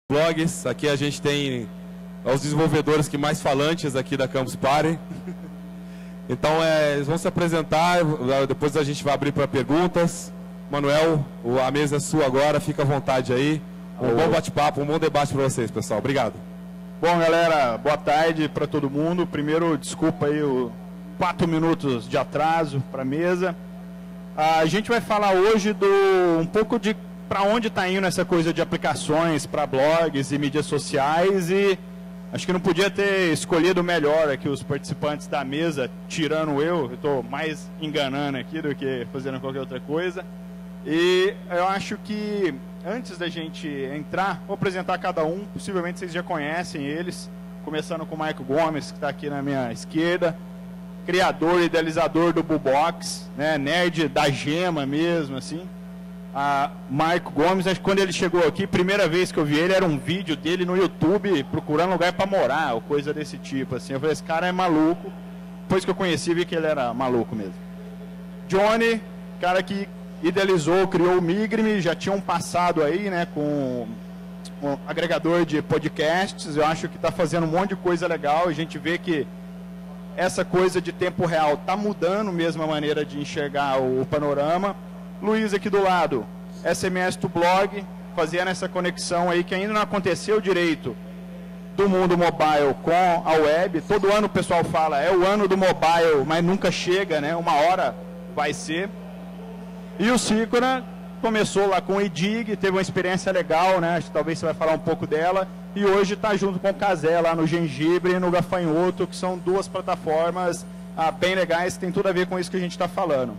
blogs. Aqui a gente tem os desenvolvedores que mais falantes aqui da Campus Party. Então, eles vão se apresentar, depois a gente vai abrir para perguntas. Manuel, a mesa é sua agora, fica à vontade aí. Um bom bate-papo, um bom debate para vocês, pessoal. Obrigado. Bom, galera, boa tarde para todo mundo. Primeiro, desculpa aí os 4 minutos de atraso para a mesa. A gente vai falar hoje um pouco de para onde está indo essa coisa de aplicações para blogs e mídias sociais, e acho que não podia ter escolhido melhor aqui os participantes da mesa, tirando eu estou mais enganando aqui do que fazendo qualquer outra coisa. E eu acho que antes da gente entrar, vou apresentar cada um, possivelmente vocês já conhecem eles, começando com o Marco Gomes, que está aqui na minha esquerda, criador e idealizador do Bubox, né, nerd da gema mesmo, assim. Marco Gomes, acho que quando ele chegou aqui, primeira vez que eu vi ele, era um vídeo dele no YouTube, procurando lugar para morar, ou coisa desse tipo, assim. Eu falei, esse cara é maluco. Depois que eu conheci, vi que ele era maluco mesmo. Johnny, cara que idealizou, criou o Migrime, já tinha um passado aí, né, com um agregador de podcasts. Eu acho que está fazendo um monte de coisa legal. A gente vê que essa coisa de tempo real está mudando mesmo a maneira de enxergar o panorama. Luiz aqui do lado, SMS to Blog, fazendo essa conexão aí que ainda não aconteceu direito do mundo mobile com a web. Todo ano o pessoal fala, é o ano do mobile, mas nunca chega, né? Uma hora vai ser. E o Cícora começou lá com o Edig, teve uma experiência legal, né? Acho que talvez você vai falar um pouco dela. E hoje está junto com o Cazé lá no Gengibre e no Gafanhoto, que são duas plataformas bem legais, que tem tudo a ver com isso que a gente está falando.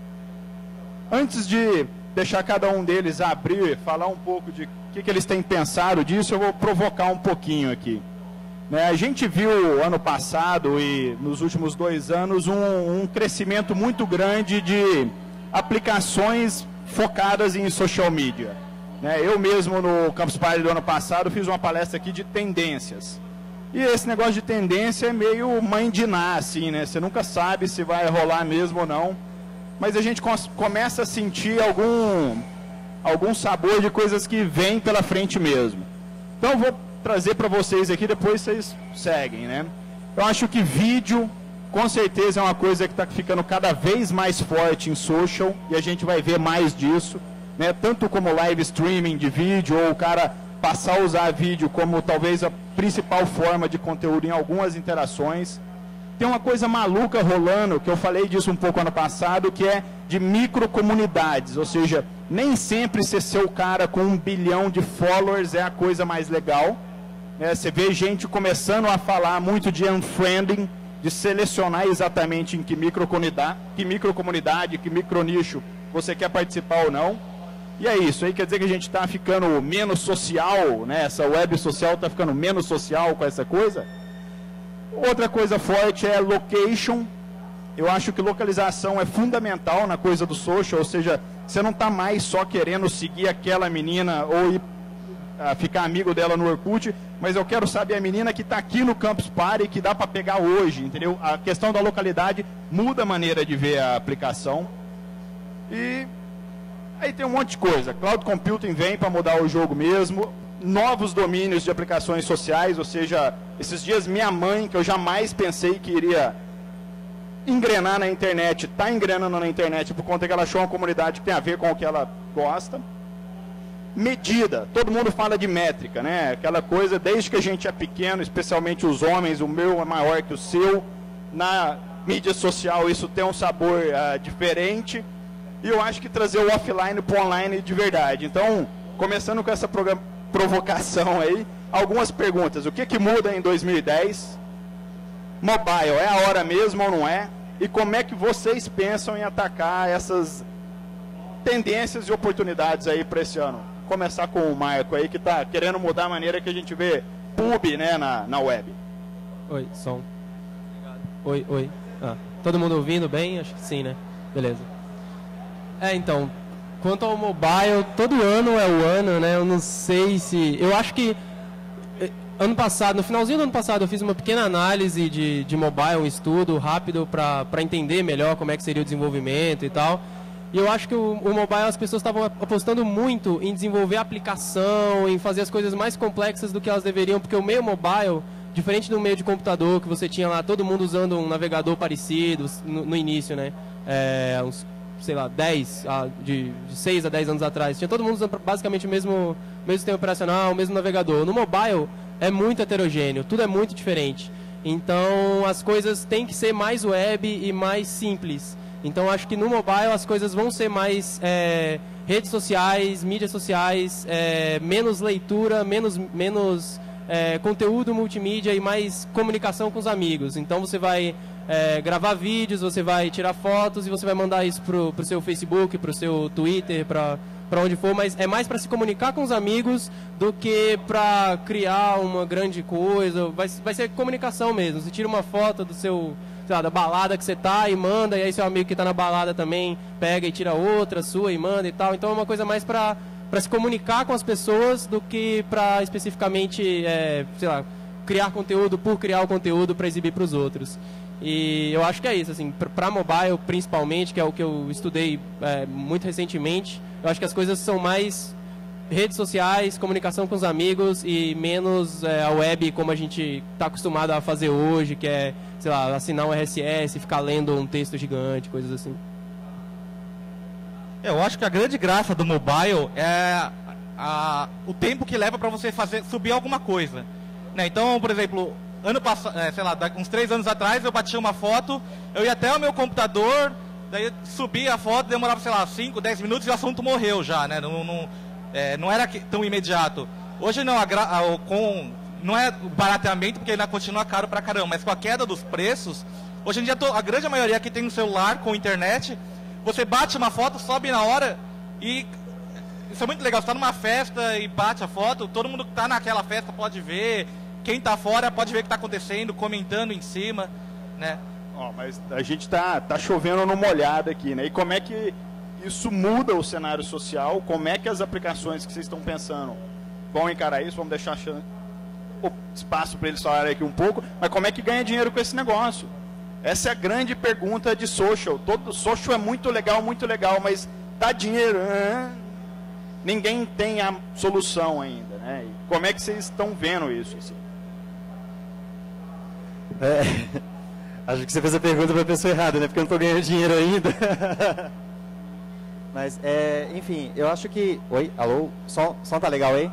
Antes de deixar cada um deles abrir, falar um pouco de o que eles têm pensado disso, eu vou provocar um pouquinho aqui. A gente viu ano passado e nos últimos 2 anos um crescimento muito grande de aplicações focadas em social media. Eu mesmo no Campus Party do ano passado fiz uma palestra aqui de tendências. E esse negócio de tendência é meio mãe de Ná, assim, né? Você nunca sabe se vai rolar mesmo ou não. Mas a gente começa a sentir algum sabor de coisas que vêm pela frente mesmo. Então eu vou trazer para vocês aqui, depois vocês seguem, né? Eu acho que vídeo, com certeza, é uma coisa que está ficando cada vez mais forte em social, e a gente vai ver mais disso, né? Tanto como live streaming de vídeo, ou o cara passar a usar vídeo como talvez a principal forma de conteúdo em algumas interações. Tem uma coisa maluca rolando, que eu falei disso um pouco ano passado, que é de microcomunidades, ou seja, nem sempre ser o cara com 1 bilhão de followers é a coisa mais legal. Você vê gente começando a falar muito de unfriending, de selecionar exatamente em que microcomunidade, que micronicho você quer participar ou não. E é isso, aí quer dizer que a gente está ficando menos social, né? Essa web social está ficando menos social com essa coisa. Outra coisa forte é location. Eu acho que localização é fundamental na coisa do social, ou seja, você não está mais só querendo seguir aquela menina ou ficar amigo dela no Orkut, mas eu quero saber a menina que está aqui no Campus Party que dá para pegar hoje, entendeu? A questão da localidade muda a maneira de ver a aplicação. E aí tem um monte de coisa. Cloud Computing vem para mudar o jogo mesmo. Novos domínios de aplicações sociais, ou seja, esses dias minha mãe, que eu jamais pensei que iria engrenar na internet, está engrenando na internet por conta que ela achou uma comunidade que tem a ver com o que ela gosta. Medida, todo mundo fala de métrica, né? Aquela coisa, desde que a gente é pequeno, especialmente os homens, o meu é maior que o seu, na mídia social isso tem um sabor diferente, e eu acho que trazer o offline para o online de verdade. Então, começando com essa provocação aí, algumas perguntas. O que muda em 2010? Mobile, é a hora mesmo ou não é? E como é que vocês pensam em atacar essas tendências e oportunidades aí para esse ano? Começar com o Marco aí, que está querendo mudar a maneira que a gente vê pub, né, na web. Oi, som. Obrigado. Oi. Todo mundo ouvindo bem? Acho que sim, né? Beleza. Então, quanto ao mobile, todo ano é o ano, né? Eu não sei se... Eu acho que ano passado, no finalzinho do ano passado, eu fiz uma pequena análise de mobile, um estudo rápido para entender melhor como é que seria o desenvolvimento e tal. E eu acho que o mobile, as pessoas estavam apostando muito em desenvolver aplicação, em fazer as coisas mais complexas do que elas deveriam, porque o meio mobile, diferente do meio de computador, que você tinha lá todo mundo usando um navegador parecido no início, né? Uns, sei lá, de 6 a 10 anos atrás. Tinha todo mundo usando basicamente o mesmo sistema operacional, o mesmo navegador. No mobile é muito heterogêneo, tudo é muito diferente. Então as coisas têm que ser mais web e mais simples. Então acho que no mobile as coisas vão ser mais redes sociais, mídias sociais, menos leitura, menos conteúdo multimídia e mais comunicação com os amigos. Então você vai gravar vídeos, você vai tirar fotos e você vai mandar isso pro seu Facebook, pro seu Twitter, para onde for, mas é mais para se comunicar com os amigos do que para criar uma grande coisa. Vai ser comunicação mesmo. Você tira uma foto do seu, sei lá, da balada que você tá e manda, e aí seu amigo que está na balada também pega e tira outra sua e manda e tal. Então é uma coisa mais para se comunicar com as pessoas do que para especificamente, sei lá, criar conteúdo por criar o conteúdo para exibir para os outros. E eu acho que é isso, assim, para mobile principalmente, que é o que eu estudei muito recentemente, eu acho que as coisas são mais redes sociais, comunicação com os amigos e menos a web como a gente está acostumado a fazer hoje, que é, sei lá, assinar um RSS, ficar lendo um texto gigante, coisas assim. Eu acho que a grande graça do mobile é o tempo que leva para você subir alguma coisa, né? Então, por exemplo, ano passado, sei lá, uns 3 anos atrás, eu batia uma foto, eu ia até o meu computador, daí subia a foto, demorava, sei lá, 5, 10 minutos e o assunto morreu já, né? Não era tão imediato. Hoje não, não é barateamento, porque ainda continua caro pra caramba, mas com a queda dos preços, hoje em dia a grande maioria que tem um celular com internet, você bate uma foto, sobe na hora e isso é muito legal. Você está numa festa e bate a foto, todo mundo que está naquela festa pode ver, quem está fora pode ver o que está acontecendo, comentando em cima, né? Mas a gente tá chovendo no molhado aqui, né? E como é que isso muda o cenário social? Como é que as aplicações que vocês estão pensando vão encarar isso? Vamos deixar espaço para eles falarem aqui um pouco. Mas como é que ganha dinheiro com esse negócio? Essa é a grande pergunta de social. Todo social é muito legal, mas dá dinheiro? Ninguém tem a solução ainda, né? E como é que vocês estão vendo isso? Assim? Acho que você fez a pergunta para a pessoa errada, né? Porque eu não estou ganhando dinheiro ainda. Mas, enfim, eu acho que... Oi, alô? Som tá legal aí?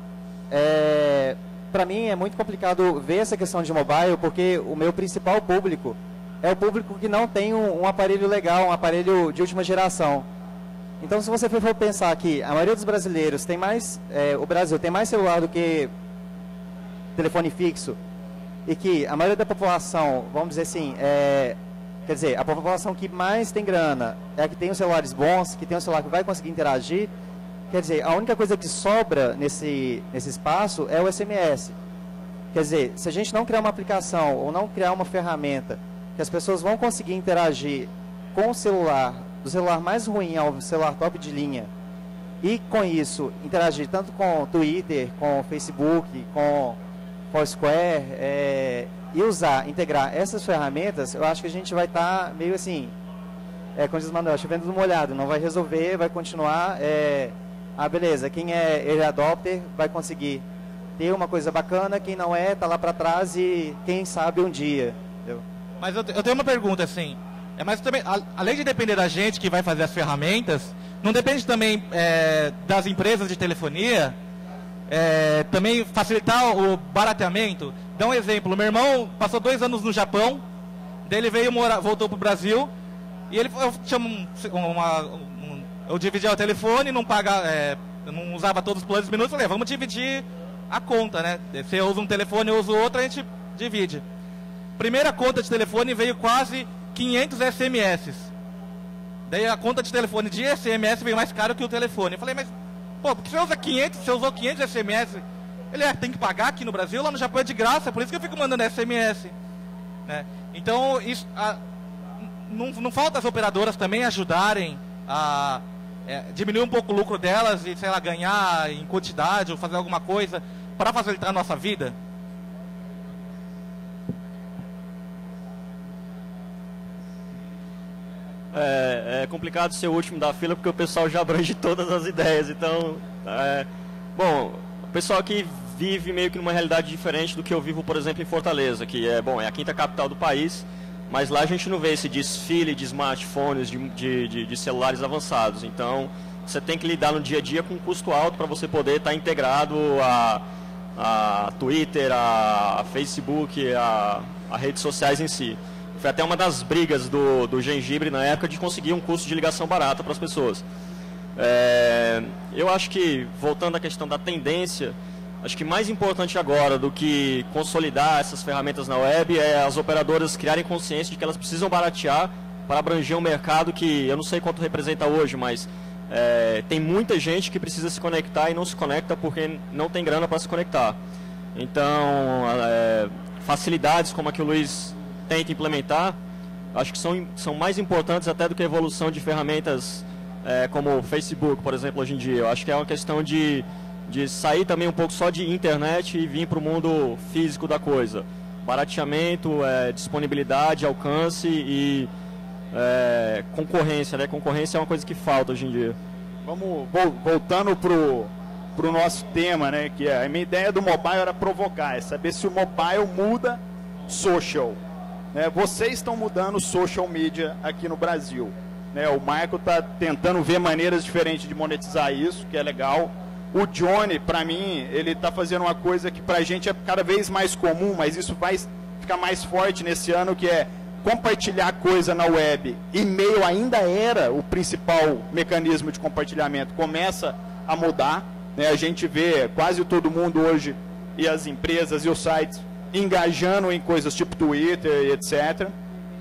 Para mim é muito complicado ver essa questão de mobile, porque o meu principal público é o público que não tem um aparelho legal, um aparelho de última geração. Então, se você for pensar que a maioria dos brasileiros tem mais... o Brasil tem mais celular do que telefone fixo, e que a maioria da população, vamos dizer assim, quer dizer, a população que mais tem grana é a que tem os celulares bons, que tem um celular que vai conseguir interagir. Quer dizer, a única coisa que sobra nesse espaço é o SMS. Quer dizer, se a gente não criar uma aplicação ou não criar uma ferramenta que as pessoas vão conseguir interagir com o celular, do celular mais ruim ao celular top de linha, e com isso interagir tanto com o Twitter, com o Facebook, com Foursquare, e integrar essas ferramentas, eu acho que a gente vai estar meio assim, como diz o Manuel, chovendo no molhado, não vai resolver, vai continuar, beleza, quem é early adopter vai conseguir ter uma coisa bacana, quem não está lá para trás e quem sabe um dia. Entendeu? Mas eu tenho uma pergunta, assim, mas também, além de depender da gente que vai fazer as ferramentas, não depende também das empresas de telefonia, também facilitar o barateamento? Dá um exemplo, meu irmão passou 2 anos no Japão, daí ele veio voltou para o Brasil, e ele eu dividia o telefone, não não usava todos os planos de minutos, falei, vamos dividir a conta, né? Você usa um telefone, eu uso outro, a gente divide. Primeira conta de telefone veio quase 500 SMS. Daí a conta de telefone de SMS veio mais caro que o telefone. Eu falei, mas, porque você usou 500 SMS, ele tem que pagar aqui no Brasil, lá no Japão é de graça, por isso que eu fico mandando SMS. Né? Então, isso, não falta as operadoras também ajudarem a diminuir um pouco o lucro delas e, sei lá, ganhar em quantidade ou fazer alguma coisa para facilitar a nossa vida? é complicado ser o último da fila porque o pessoal já abrange todas as ideias. Então, bom, o pessoal aqui vive meio que numa realidade diferente do que eu vivo, por exemplo, em Fortaleza, que é a quinta capital do país, mas lá a gente não vê esse desfile de smartphones, de celulares avançados. Então, você tem que lidar no dia a dia com um custo alto para você poder estar integrado a Twitter, a Facebook, a redes sociais em si. Foi até uma das brigas do Gengibre na época de conseguir um custo de ligação barato para as pessoas. Eu acho que, voltando à questão da tendência, acho que mais importante agora do que consolidar essas ferramentas na web é as operadoras criarem consciência de que elas precisam baratear para abranger um mercado que eu não sei quanto representa hoje, mas tem muita gente que precisa se conectar e não se conecta porque não tem grana para se conectar. Então, facilidades como a que o Luiz tenta implementar, acho que são mais importantes até do que a evolução de ferramentas como o Facebook, por exemplo, hoje em dia. Eu acho que é uma questão de sair também um pouco só de internet e vir para o mundo físico da coisa. Barateamento, disponibilidade, alcance e concorrência, né? Concorrência é uma coisa que falta hoje em dia. Vamos voltando pro nosso tema, né? Que a minha ideia do mobile era provocar, é saber se o mobile muda social. Vocês estão mudando o social media aqui no Brasil. O Marco está tentando ver maneiras diferentes de monetizar isso, que é legal. O Johnny, para mim, ele está fazendo uma coisa que para a gente é cada vez mais comum, mas isso vai ficar mais forte nesse ano, que é compartilhar coisa na web. E-mail ainda era o principal mecanismo de compartilhamento, começa a mudar. A gente vê quase todo mundo hoje, e as empresas e os sites, engajando em coisas tipo Twitter e etc.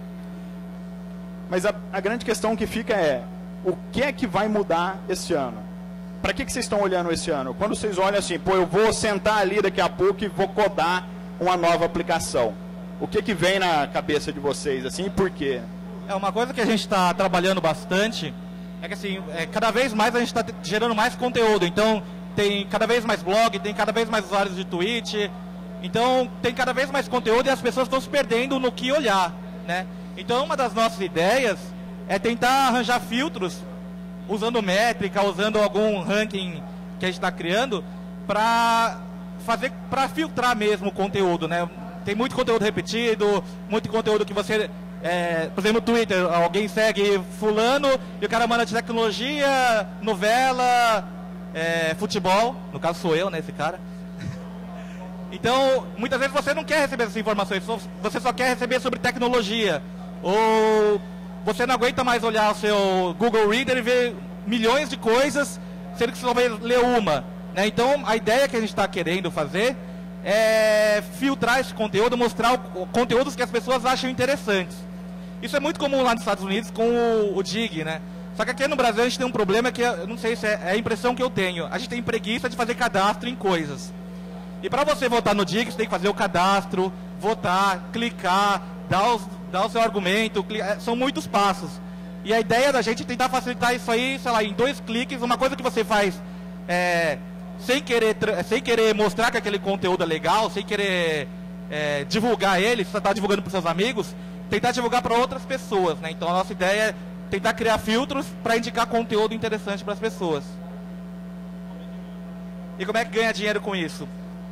Mas a grande questão que fica é, o que é que vai mudar esse ano? Para que vocês estão olhando esse ano? Quando vocês olham assim, eu vou sentar ali daqui a pouco e vou codar uma nova aplicação. O que vem na cabeça de vocês, assim, e por quê? Uma coisa que a gente está trabalhando bastante é que, assim, cada vez mais a gente está gerando mais conteúdo. Então, tem cada vez mais blog, tem cada vez mais usuários de Twitch. Então, tem cada vez mais conteúdo e as pessoas estão se perdendo no que olhar, né? Então, uma das nossas ideias é tentar arranjar filtros, usando métrica, usando algum ranking que a gente está criando, para filtrar mesmo o conteúdo, né? Tem muito conteúdo repetido, muito conteúdo que você... por exemplo, no Twitter, alguém segue fulano e o cara manda de tecnologia, novela, futebol. No caso sou eu, né, esse cara. Então, muitas vezes você não quer receber essas informações, você só quer receber sobre tecnologia. Ou você não aguenta mais olhar o seu Google Reader e ver milhões de coisas, sendo que você só vai ler uma, né? Então, a ideia que a gente está querendo fazer é filtrar esse conteúdo, mostrar conteúdos que as pessoas acham interessantes. Isso é muito comum lá nos Estados Unidos com o Dig, né? Só que aqui no Brasil a gente tem um problema que eu não sei se é a impressão que eu tenho. A gente tem preguiça de fazer cadastro em coisas. E para você votar no Dig, você tem que fazer o cadastro, votar, clicar, dar o seu argumento, são muitos passos. E a ideia da gente é tentar facilitar isso aí, sei lá, em 2 cliques, uma coisa que você faz sem querer mostrar que aquele conteúdo é legal, sem querer divulgar ele, se você está divulgando para seus amigos, tentar divulgar para outras pessoas, né? Então a nossa ideia é tentar criar filtros para indicar conteúdo interessante para as pessoas. E como é que ganha dinheiro com isso?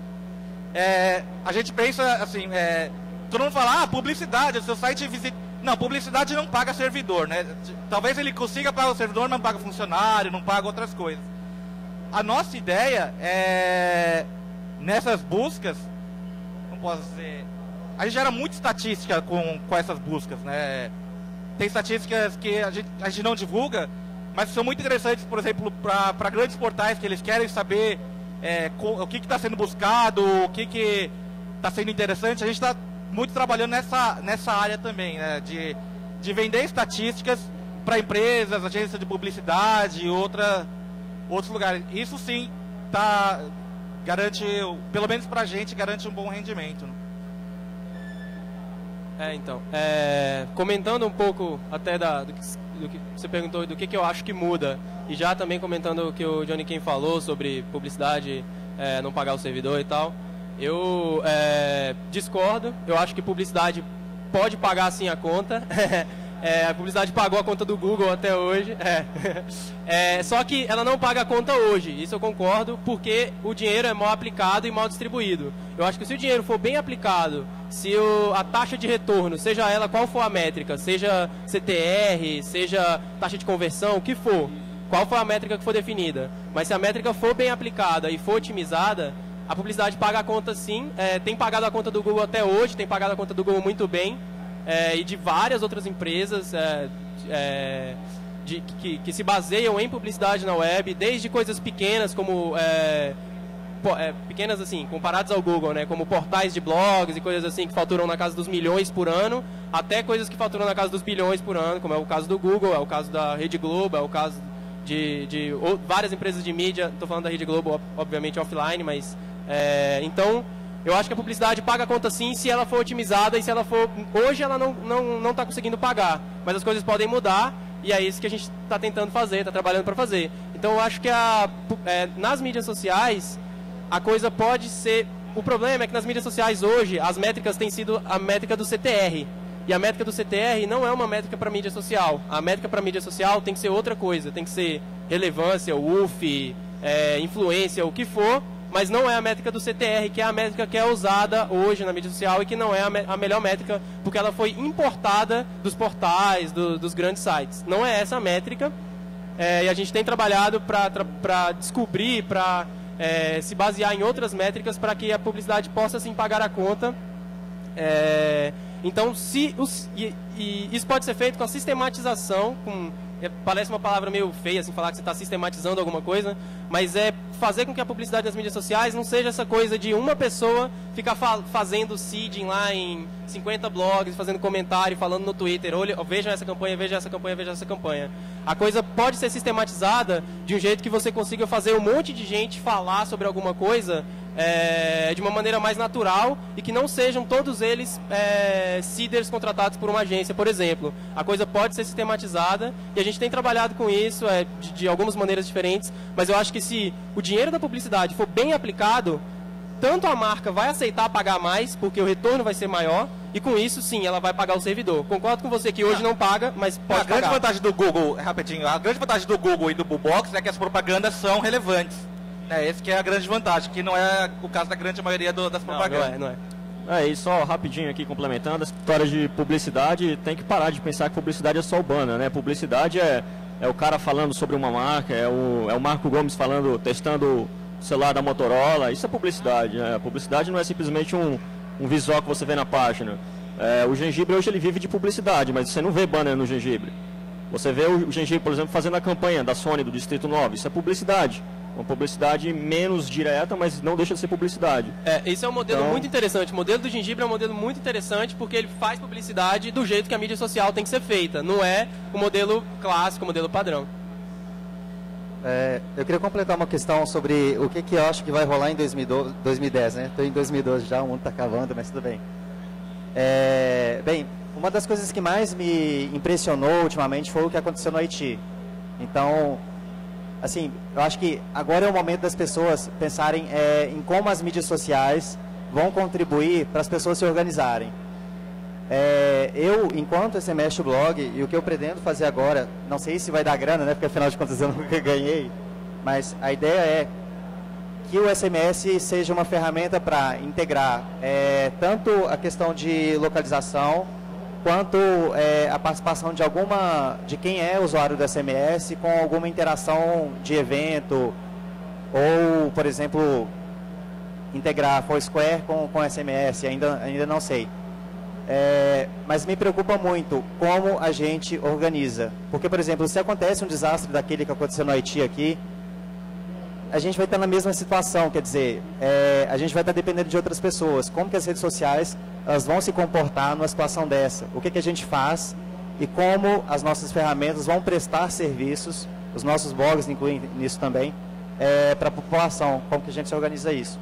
A gente pensa assim, todo mundo fala, publicidade, o seu site visita... Não, publicidade não paga servidor, né? Talvez ele consiga pagar o servidor, mas não paga funcionário, não paga outras coisas. A nossa ideia é, nessas buscas, não posso dizer... A gente gera muita estatística com essas buscas, né? Tem estatísticas que a gente não divulga, mas são muito interessantes, por exemplo, para grandes portais que eles querem saber o que está sendo buscado, o que está sendo interessante. A gente está muito trabalhando nessa área também, né? De vender estatísticas para empresas, agências de publicidade e outros lugares. Isso sim garante, pelo menos para a gente, garante um bom rendimento. Então, comentando um pouco até do que você perguntou, do que eu acho que muda, e já também comentando o que o Johnny Kim falou sobre publicidade, não pagar o servidor e tal, eu discordo. Eu acho que publicidade pode pagar sim a conta, A publicidade pagou a conta do Google até hoje. Só que ela não paga a conta hoje, isso eu concordo, porque o dinheiro é mal aplicado e mal distribuído. Eu acho que se o dinheiro for bem aplicado, se a taxa de retorno, seja ela qual for a métrica, seja CTR, seja taxa de conversão, o que for, qual for a métrica que for definida, mas se a métrica for bem aplicada e for otimizada, a publicidade paga a conta sim. Tem pagado a conta do Google até hoje, tem pagado a conta do Google muito bem, e de várias outras empresas que se baseiam em publicidade na web, desde coisas pequenas como pequenas assim, comparadas ao Google, né, como portais de blogs e coisas assim que faturam na casa dos milhões por ano, até coisas que faturam na casa dos bilhões por ano, como é o caso do Google, é o caso da Rede Globo, é o caso de várias empresas de mídia. Estou falando da Rede Globo, obviamente offline, mas então eu acho que a publicidade paga a conta sim, se ela for otimizada, e se ela for... Hoje ela não está conseguindo pagar, mas as coisas podem mudar, e é isso que a gente está tentando fazer, está trabalhando para fazer. Então eu acho que nas mídias sociais a coisa pode ser... O problema é que nas mídias sociais hoje as métricas têm sido a métrica do CTR. E a métrica do CTR não é uma métrica para mídia social. A métrica para mídia social tem que ser outra coisa. Tem que ser relevância, UF, influência, o que for. Mas não é a métrica do CTR, que é a métrica que é usada hoje na mídia social e que não é a melhor métrica, porque ela foi importada dos portais, dos grandes sites. Não é essa a métrica. E a gente tem trabalhado para descobrir, para se basear em outras métricas para que a publicidade possa sim pagar a conta. Então, isso pode ser feito com a sistematização, parece uma palavra meio feia, assim, falar que você está sistematizando alguma coisa, mas é fazer com que a publicidade nas mídias sociais não seja essa coisa de uma pessoa ficar fazendo seeding lá em 50 blogs, fazendo comentário, falando no Twitter, olha, vejam essa campanha, vejam essa campanha, vejam essa campanha. A coisa pode ser sistematizada de um jeito que você consiga fazer um monte de gente falar sobre alguma coisa de uma maneira mais natural e que não sejam todos eles seeders contratados por uma agência, por exemplo. A coisa pode ser sistematizada e a gente tem trabalhado com isso de algumas maneiras diferentes, mas eu acho que se o dinheiro da publicidade for bem aplicado, tanto a marca vai aceitar pagar mais, porque o retorno vai ser maior, e com isso, sim, ela vai pagar o servidor. Concordo com você que hoje não paga, mas pode pagar. A grande vantagem do Google, rapidinho, a grande vantagem do Google e do Boobox é que as propagandas são relevantes. Esse que é a grande vantagem, que não é o caso da grande maioria das propagandas. Não é. E só rapidinho aqui complementando, essa história de publicidade, tem que parar de pensar que publicidade é só urbana, né? Publicidade é o cara falando sobre uma marca, é o Marco Gomes testando o celular da Motorola, isso é publicidade, né? A publicidade não é simplesmente um visual que você vê na página. O Gengibre hoje ele vive de publicidade, mas você não vê banner no Gengibre. Você vê o Gengibre, por exemplo, fazendo a campanha da Sony do Distrito 9, isso é publicidade. Uma publicidade menos direta, mas não deixa de ser publicidade. Esse é um modelo muito interessante. O modelo do Gengibre é um modelo muito interessante porque ele faz publicidade do jeito que a mídia social tem que ser feita. Não é o modelo clássico, o modelo padrão. Eu queria completar uma questão sobre o que eu acho que vai rolar em 2010, né? Estou em 2012 já, o mundo está acabando, mas tudo bem. Bem, uma das coisas que mais me impressionou ultimamente foi o que aconteceu no Haiti. Então, assim, eu acho que agora é o momento das pessoas pensarem em como as mídias sociais vão contribuir para as pessoas se organizarem. Eu, enquanto SMS blog, e o que eu pretendo fazer agora, não sei se vai dar grana, né, porque afinal de contas eu nunca ganhei, mas a ideia é que o SMS seja uma ferramenta para integrar tanto a questão de localização, quanto a participação de quem é usuário do SMS com alguma interação de evento, ou, por exemplo, integrar Foursquare com SMS, ainda não sei. Mas me preocupa muito como a gente organiza. Porque, por exemplo, se acontece um desastre daquele que aconteceu no Haiti aqui, a gente vai estar na mesma situação, quer dizer, a gente vai estar dependendo de outras pessoas. Como que as redes sociais elas vão se comportar numa situação dessa? O que a gente faz e como as nossas ferramentas vão prestar serviços, os nossos blogs incluem nisso também, para a população, como que a gente se organiza isso?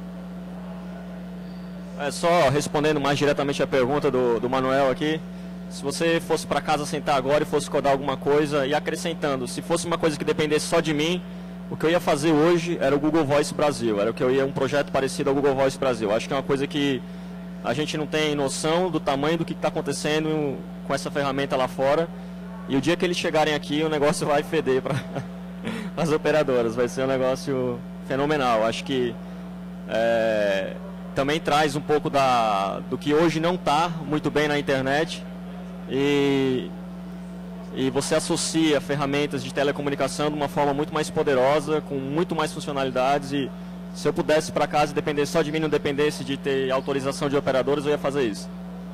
Só respondendo mais diretamente a pergunta do Manuel aqui, se você fosse para casa sentar agora e fosse codar alguma coisa e acrescentando, se fosse uma coisa que dependesse só de mim, o que eu ia fazer hoje era o Google Voice Brasil, um projeto parecido ao Google Voice Brasil. Acho que é uma coisa que a gente não tem noção do tamanho do que está acontecendo com essa ferramenta lá fora. E o dia que eles chegarem aqui, o negócio vai feder para as operadoras. Vai ser um negócio fenomenal. Acho que também traz um pouco do que hoje não está muito bem na internet. E você associa ferramentas de telecomunicação de uma forma muito mais poderosa, com muito mais funcionalidades. E se eu pudesse ir para casa e depender só de mim, não dependesse de ter autorização de operadoras, eu ia fazer isso.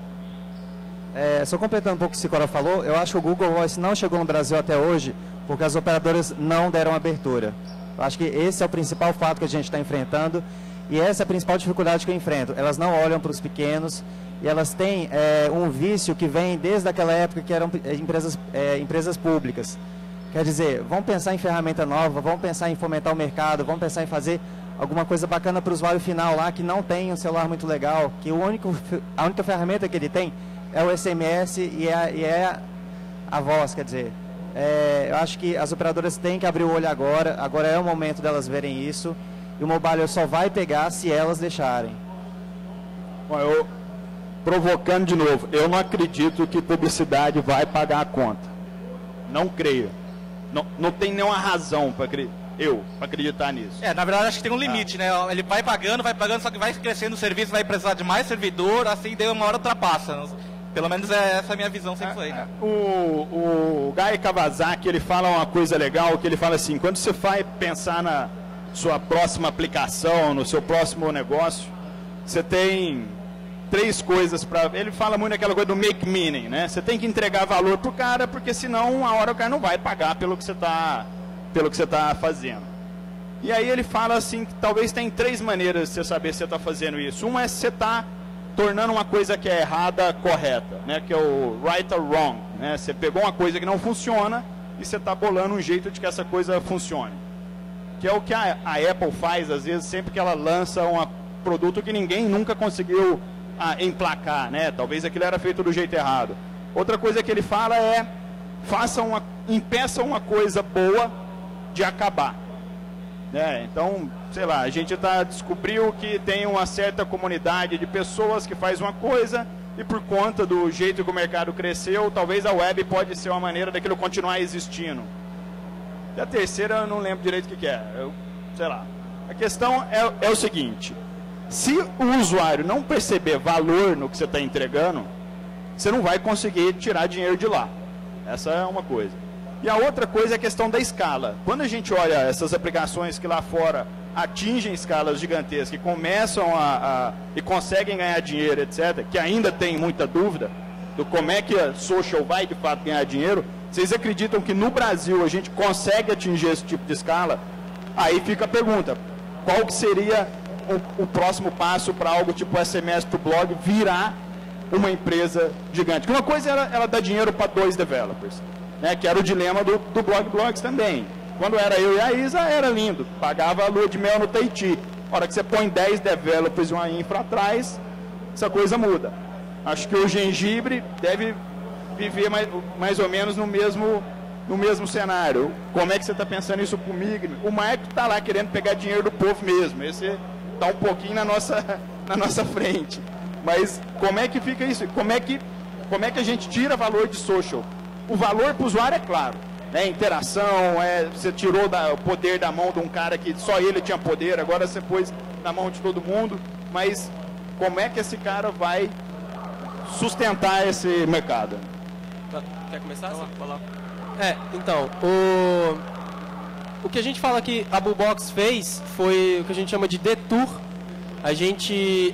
Só completando um pouco o que o Sicora falou, eu acho que o Google Voice não chegou no Brasil até hoje porque as operadoras não deram abertura. Eu acho que esse é o principal fato que a gente está enfrentando e essa é a principal dificuldade que eu enfrento. Elas não olham para os pequenos e elas têm um vício que vem desde aquela época que eram empresas públicas. Quer dizer, vamos pensar em ferramenta nova, vamos pensar em fomentar o mercado, vamos pensar em fazer alguma coisa bacana para o usuário final lá que não tem um celular muito legal, que a única ferramenta que ele tem é o SMS e é a voz, quer dizer. Eu acho que as operadoras têm que abrir o olho agora é o momento delas verem isso, e o mobile só vai pegar se elas deixarem. Bom, provocando de novo, eu não acredito que publicidade vai pagar a conta. Não creio. Não tem nenhuma razão para acreditar nisso. Na verdade, acho que tem um limite, né? Ele vai pagando, só que vai crescendo o serviço, vai precisar de mais servidor, assim, daí uma hora ultrapassa. Pelo menos essa é a minha visão, sempre foi, né? O Guy Kawasaki, ele fala uma coisa legal, que ele fala assim, quando você vai pensar na sua próxima aplicação, no seu próximo negócio, você tem 3 coisas para... Ele fala muito aquela coisa do make meaning, né? Você tem que entregar valor pro cara, porque senão uma hora o cara não vai pagar pelo que você tá fazendo. E aí ele fala assim, que talvez tem 3 maneiras de você saber se você está fazendo isso. Uma é se você está tornando uma coisa que é errada correta, né? Que é o right or wrong, né? Você pegou uma coisa que não funciona e você está bolando um jeito de que essa coisa funcione. Que é o que a Apple faz, às vezes, sempre que ela lança um produto que ninguém nunca conseguiu emplacar, né? Talvez aquilo era feito do jeito errado. Outra coisa que ele fala é, impeça uma coisa boa de acabar. Então, sei lá, a gente descobriu que tem uma certa comunidade de pessoas que faz uma coisa e por conta do jeito que o mercado cresceu, talvez a web pode ser uma maneira daquilo continuar existindo. E a terceira eu não lembro direito o que é. Sei lá. A questão é o seguinte, se o usuário não perceber valor no que você está entregando, você não vai conseguir tirar dinheiro de lá. Essa é uma coisa. E a outra coisa é a questão da escala. Quando a gente olha essas aplicações que lá fora atingem escalas gigantescas, que começam e conseguem ganhar dinheiro, etc., que ainda tem muita dúvida do como é que a social vai de fato ganhar dinheiro, vocês acreditam que no Brasil a gente consegue atingir esse tipo de escala? Aí fica a pergunta, qual que seria o próximo passo para algo tipo SMS pro blog virar uma empresa gigante? Uma coisa era ela dar dinheiro para 2 developers, né, que era o dilema do Blog Blogs também. Quando era eu e a Isa, era lindo. Pagava a lua de mel no Tahiti. A hora que você põe 10 developers e uma infra atrás, essa coisa muda. Acho que o Gengibre deve viver mais ou menos no mesmo cenário. Como é que você está pensando isso comigo? O Marco está lá querendo pegar dinheiro do povo mesmo. Esse está um pouquinho na nossa frente. Mas como é que fica isso? Como é que a gente tira valor de social? O valor para o usuário é claro, né? Interação, você tirou o poder da mão de um cara que só ele tinha poder, agora você pôs na mão de todo mundo, mas como é que esse cara vai sustentar esse mercado? Quer começar? Então, o que a gente fala que a Bullbox fez foi o que a gente chama de detour. A gente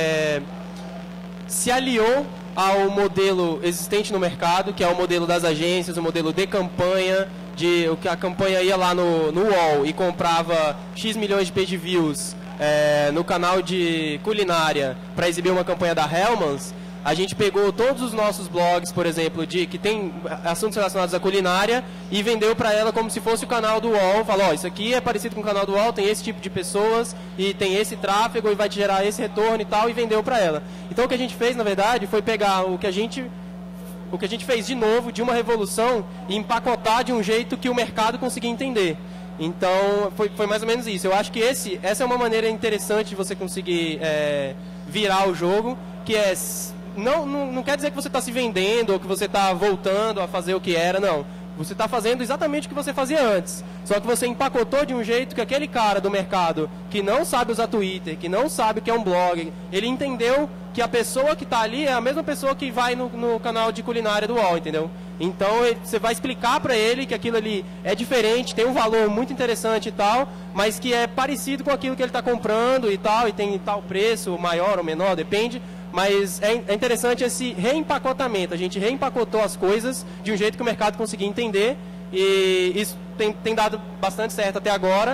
se aliou ao modelo existente no mercado, que é o modelo das agências, o modelo de campanha, o que a campanha ia lá no UOL e comprava X milhões de page views no canal de culinária para exibir uma campanha da Hellmann's. A gente pegou todos os nossos blogs, por exemplo, que tem assuntos relacionados à culinária e vendeu para ela como se fosse o canal do UOL. Falou, isso aqui é parecido com o canal do UOL, tem esse tipo de pessoas e tem esse tráfego e vai te gerar esse retorno e tal, e vendeu para ela. Então o que a gente fez, na verdade, foi pegar o que a gente fez de novo, de uma revolução, e empacotar de um jeito que o mercado conseguia entender. Então foi mais ou menos isso. Eu acho que essa é uma maneira interessante de você conseguir virar o jogo, que é não quer dizer que você está se vendendo ou que você está voltando a fazer o que era, não. Você está fazendo exatamente o que você fazia antes. Só que você empacotou de um jeito que aquele cara do mercado que não sabe usar Twitter, que não sabe o que é um blog, ele entendeu que a pessoa que está ali é a mesma pessoa que vai no canal de culinária do UOL, entendeu? Então você vai explicar para ele que aquilo ali é diferente, tem um valor muito interessante e tal, mas que é parecido com aquilo que ele está comprando e tal, e tem tal preço, maior ou menor, depende. Mas é interessante esse reempacotamento. A gente reempacotou as coisas de um jeito que o mercado conseguia entender, e isso tem dado bastante certo até agora.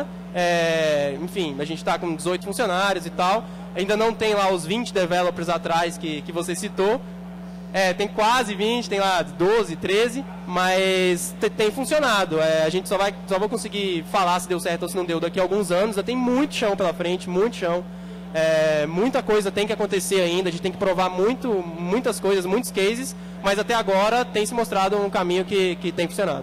Enfim, a gente está com 18 funcionários e tal. Ainda não tem lá os 20 developers atrás que você citou. Tem quase 20, tem lá 12, 13, mas tem funcionado. A gente só vai conseguir falar se deu certo ou se não deu daqui a alguns anos. Já tem muito chão pela frente, muito chão. Muita coisa tem que acontecer ainda, a gente tem que provar muitas coisas, muitos cases, mas até agora tem se mostrado um caminho que tem funcionado.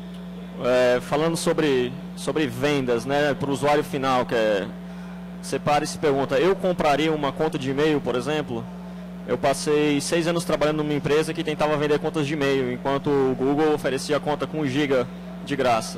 Falando sobre vendas, né, para o usuário final, você para e se pergunta, eu compraria uma conta de e-mail, por exemplo? Eu passei 6 anos trabalhando numa empresa que tentava vender contas de e-mail, enquanto o Google oferecia conta com 1 GB de graça.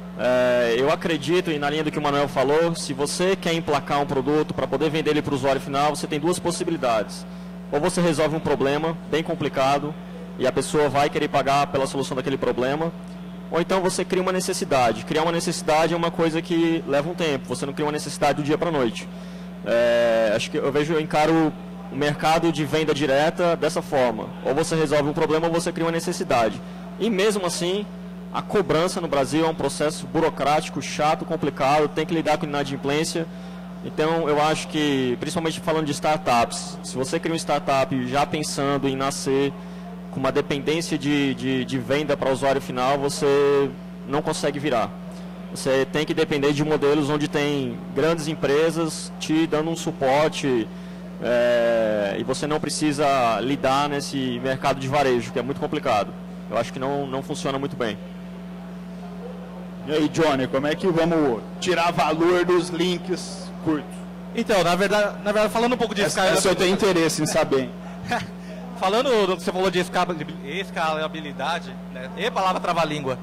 Eu acredito, e na linha do que o Manuel falou, se você quer emplacar um produto para poder vender ele para o usuário final, você tem 2 possibilidades. Ou você resolve um problema bem complicado e a pessoa vai querer pagar pela solução daquele problema, ou então você cria uma necessidade. Criar uma necessidade é uma coisa que leva um tempo, você não cria uma necessidade do dia para a noite. Acho que eu encaro o mercado de venda direta dessa forma. Ou você resolve um problema ou você cria uma necessidade. E mesmo assim, a cobrança no Brasil é um processo burocrático, chato, complicado, tem que lidar com inadimplência. Então, eu acho que, principalmente falando de startups, se você cria uma startup já pensando em nascer com uma dependência de venda para o usuário final, você não consegue virar. Você tem que depender de modelos onde tem grandes empresas te dando um suporte, e você não precisa lidar nesse mercado de varejo, que é muito complicado. Eu acho que não funciona muito bem. E aí, Johnny, como é que vamos tirar valor dos links curtos? Então, na verdade falando um pouco de escalabilidade... Eu tenho interesse em saber. Falando do que você falou de escalabilidade, né? E palavra trava-língua.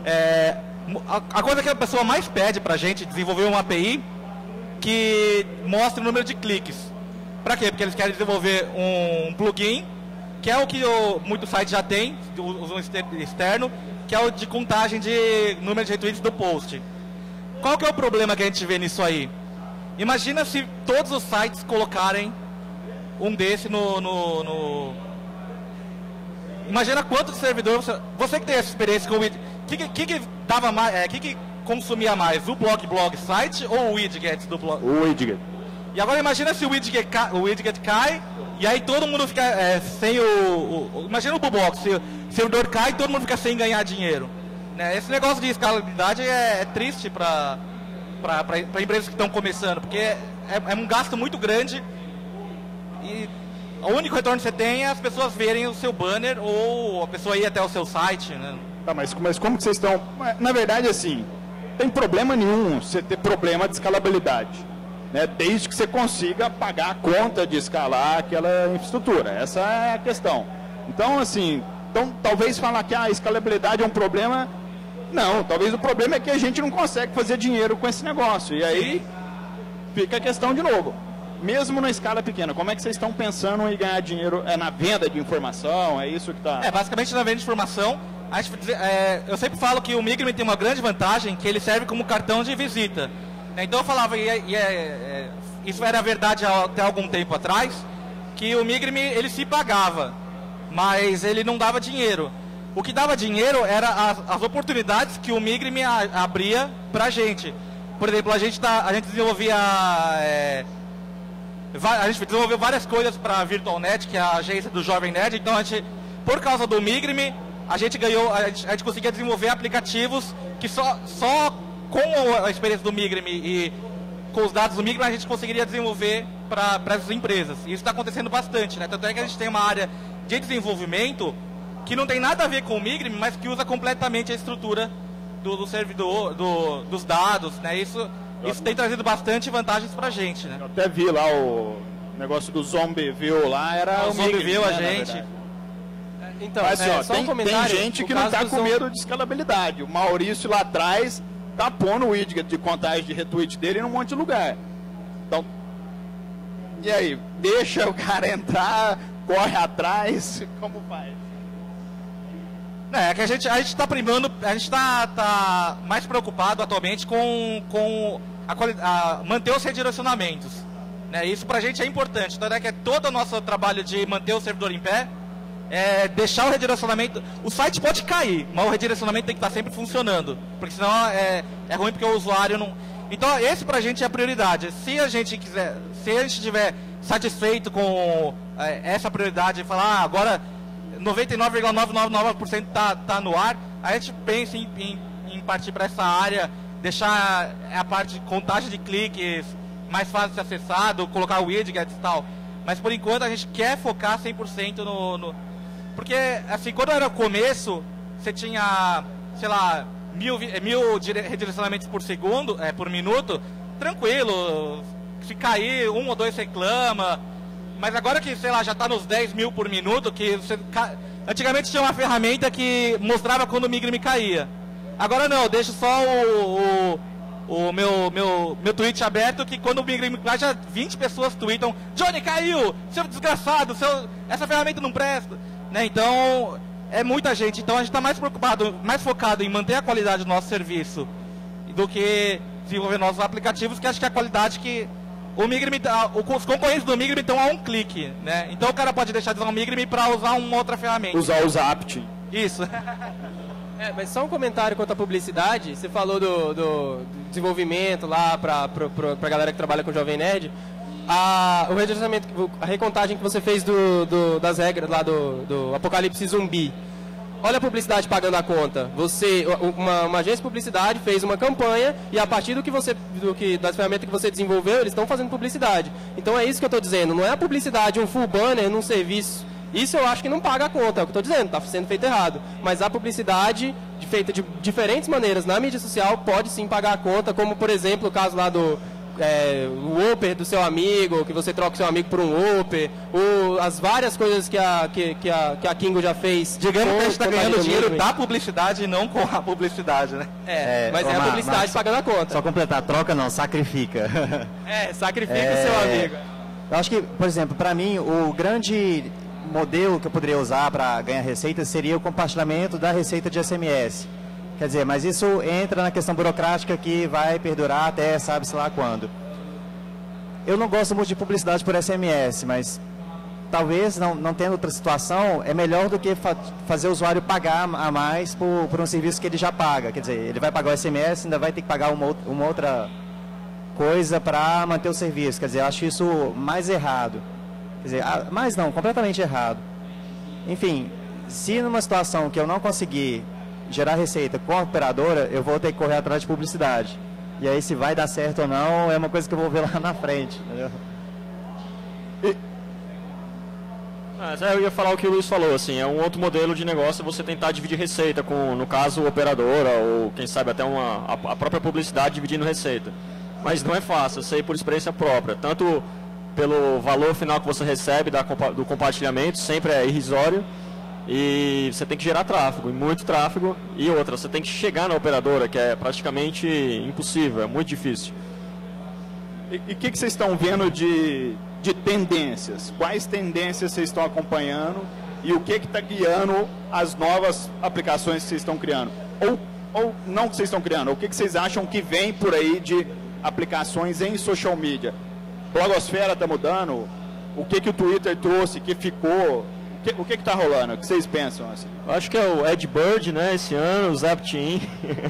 A coisa que a pessoa mais pede pra gente desenvolver uma API que mostre o número de cliques. Pra quê? Porque eles querem desenvolver um plugin, que é o que muitos sites já têm, usam externo, que é o de contagem de número de retweets do post. Qual que é o problema que a gente vê nisso aí? Imagina se todos os sites colocarem um desse no... Imagina quantos servidores... Você que tem essa experiência com o widget, que dava mais, que consumia mais, o blog site ou o widget do blog? O widget. E agora imagina se o widget cai, e aí todo mundo fica sem imagina o Bluebox, se o servidor cai, todo mundo fica sem ganhar dinheiro. Né? Esse negócio de escalabilidade é triste para empresas que estão começando, porque é um gasto muito grande e o único retorno que você tem é as pessoas verem o seu banner ou a pessoa ir até o seu site. Né? Tá, mas como que vocês estão... Na verdade, assim, tem problema nenhum você ter problema de escalabilidade. Né, desde que você consiga pagar a conta de escalar aquela infraestrutura. Essa é a questão. Então, assim, talvez falar que a escalabilidade é um problema... Não, talvez o problema é que a gente não consegue fazer dinheiro com esse negócio. E aí fica a questão de novo. Mesmo na escala pequena, como é que vocês estão pensando em ganhar dinheiro? Na venda de informação? É isso que está... basicamente na venda de informação. Eu sempre falo que o Migrime tem uma grande vantagem, que ele serve como cartão de visita. Então eu falava, isso era verdade até algum tempo atrás, que o Migrime ele se pagava, mas ele não dava dinheiro. O que dava dinheiro era as oportunidades que o Migrime abria pra gente. Por exemplo, a gente desenvolvia várias coisas para a VirtualNet, que é a agência do Jovem Nerd. Então por causa do Migrime, a gente conseguia desenvolver aplicativos que só com a experiência do Migrime e com os dados do Migrime, a gente conseguiria desenvolver para essas empresas. E isso está acontecendo bastante, né? Tanto é que a gente tem uma área de desenvolvimento que não tem nada a ver com o Migrime, mas que usa completamente a estrutura do servidor, dos dados, né? Isso tem trazido bastante vantagens para a gente, né? Eu até vi lá O negócio do Zombie View lá era O Zombie View, a né, gente. Então, Mas, assim, ó, só um tem comentário. gente no que não caso tá do com Zombie- medo de escalabilidade. O Maurício lá atrás tá pondo o widget de contagem de retweet dele em um monte de lugar. Então, e aí? Deixa o cara entrar, corre atrás, como faz? É que a gente está primando, a gente tá mais preocupado atualmente com manter os redirecionamentos. Né? Isso pra gente é importante. Então é que todo o nosso trabalho de manter o servidor em pé é deixar o redirecionamento. O site pode cair, mas o redirecionamento tem que estar sempre funcionando. Porque senão é ruim porque o usuário não. Então esse pra gente é a prioridade. Se a gente estiver satisfeito com essa prioridade e falar, agora 99,999% tá no ar, a gente pensa em partir para essa área, deixar a parte de contagem de cliques mais fácil de ser acessado, colocar widgets e tal. Mas por enquanto a gente quer focar 100% no... Porque, assim, quando era o começo, você tinha, sei lá, 1000 redirecionamentos por segundo, por minuto, tranquilo. Se cair, 1 ou 2 reclama. Mas agora que, sei lá, já está nos 10 mil por minuto, que antigamente tinha uma ferramenta que mostrava quando o Migrime caía. Agora não, eu deixo só o meu tweet aberto, que quando o Migrime cai, já 20 pessoas tweetam: Johnny, caiu! Seu desgraçado, essa ferramenta não presta. Né? Então, é muita gente. Então a gente está mais preocupado, mais focado em manter a qualidade do nosso serviço do que desenvolver novos aplicativos, que acho que a qualidade que... os concorrentes do Migrime estão a um clique, né? Então o cara pode deixar de usar o Migrime para usar uma outra ferramenta. Usar o Zapt. Isso. Mas só um comentário quanto à publicidade. Você falou do desenvolvimento lá pra galera que trabalha com Jovem Nerd. O redirecionamento, a recontagem que você fez das regras lá do Apocalipse Zumbi. Olha a publicidade pagando a conta. Uma agência de publicidade fez uma campanha e a partir das ferramentas que você desenvolveu, eles estão fazendo publicidade. Então é isso que eu estou dizendo. Não é a publicidade, um full banner num serviço. Isso eu acho que não paga a conta, é o que eu estou dizendo, está sendo feito errado. Mas a publicidade feita de diferentes maneiras na mídia social pode sim pagar a conta, como por exemplo o caso lá do o Whopper do seu amigo, que você troca o seu amigo por um Whopper, as várias coisas que a Kingo já fez. Digamos que a gente está ganhando dinheiro da publicidade e não com a publicidade, né? Mas é a publicidade pagando a conta. Só completar, troca não, sacrifica. Sacrifica o seu amigo. Eu acho que, por exemplo, para mim, o grande modelo que eu poderia usar para ganhar receita seria o compartilhamento da receita de SMS. Quer dizer, mas isso entra na questão burocrática que vai perdurar até sabe-se lá quando. Eu não gosto muito de publicidade por SMS, mas talvez, não tendo outra situação, é melhor do que fazer o usuário pagar a mais por um serviço que ele já paga. Quer dizer, ele vai pagar o SMS, ainda vai ter que pagar uma outra coisa para manter o serviço. Quer dizer, eu acho isso mais errado. Quer dizer, mais não, completamente errado. Enfim, se numa situação que eu não conseguir gerar receita com a operadora, eu vou ter que correr atrás de publicidade. E aí, se vai dar certo ou não, é uma coisa que eu vou ver lá na frente. Entendeu? Eu ia falar o que o Luiz falou, assim, é um outro modelo de negócio você tentar dividir receita com, no caso, operadora ou, quem sabe, até a própria publicidade dividindo receita. Mas não é fácil, eu sei por experiência própria. Tanto pelo valor final que você recebe do compartilhamento, sempre é irrisório. E você tem que gerar tráfego, e muito tráfego. E outra, você tem que chegar na operadora, que é praticamente impossível, é muito difícil. E o que vocês estão vendo de tendências? Quais tendências vocês estão acompanhando? E o que está guiando as novas aplicações que vocês estão criando? Ou não que vocês estão criando, o que vocês acham que vem por aí de aplicações em social media? Blogosfera está mudando? O que o Twitter trouxe, que ficou... O que está rolando? O que vocês pensam? Assim? Acho que é o Edbird, né, esse ano, o Zapteam.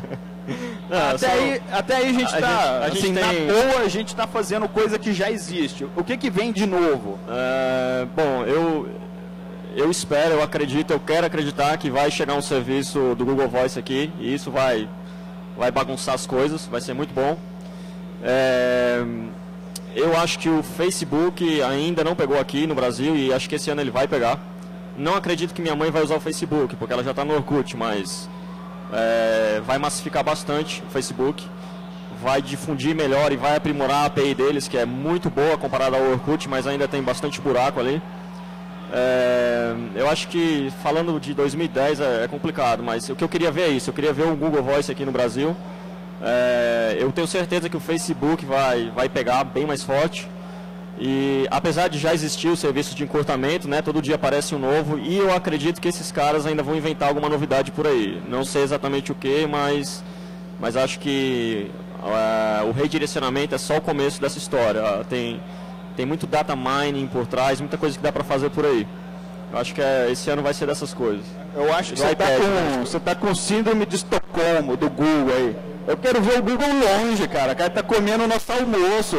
Até aí a gente está, assim, tem... na boa, a gente está fazendo coisa que já existe. O que vem de novo? Bom, eu espero, eu acredito, eu quero acreditar que vai chegar um serviço do Google Voice aqui, e isso vai bagunçar as coisas, vai ser muito bom. Eu acho que o Facebook ainda não pegou aqui no Brasil, e acho que esse ano ele vai pegar. Não acredito que minha mãe vai usar o Facebook, porque ela já está no Orkut, mas vai massificar bastante o Facebook. vai difundir melhor e vai aprimorar a API deles, que é muito boa comparada ao Orkut, mas ainda tem bastante buraco ali. Eu acho que, falando de 2010, é complicado, mas o que eu queria ver é isso. Eu queria ver o Google Voice aqui no Brasil. Eu tenho certeza que o Facebook vai pegar bem mais forte. E apesar de já existir o serviço de encurtamento, né, todo dia aparece um novo, e eu acredito que esses caras ainda vão inventar alguma novidade por aí. Não sei exatamente o que, mas acho que o redirecionamento é só o começo dessa história. Tem muito data mining por trás, muita coisa que dá para fazer por aí. Eu acho que esse ano vai ser dessas coisas. Eu acho que você tá com síndrome de Estocolmo do Google aí. Eu quero ver o Google longe, cara. O cara tá comendo o nosso almoço.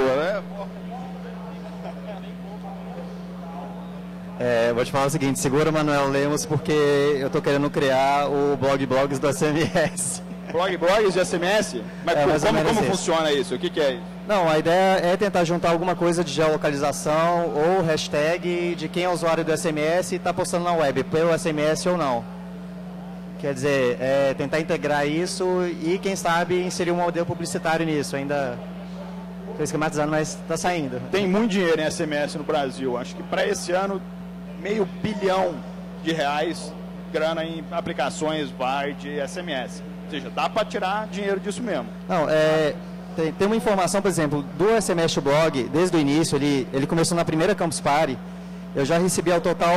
Vou te falar o seguinte, segura Manuel Lemos, porque eu tô querendo criar o blogs do SMS. Blogs de SMS? Mas como funciona isso? O que é isso? Não, a ideia é tentar juntar alguma coisa de geolocalização ou hashtag de quem é usuário do SMS e está postando na web, pelo SMS ou não. Quer dizer, tentar integrar isso e, quem sabe, inserir um modelo publicitário nisso. Ainda estou esquematizando, mas está saindo. Tem muito dinheiro em SMS no Brasil. Acho que para esse ano, R$500 bilhão grana em aplicações VAR de SMS. Ou seja, dá para tirar dinheiro disso mesmo. Não, tem uma informação, por exemplo, do SMS Blog, desde o início, ele começou na primeira Campus Party, eu já recebi ao total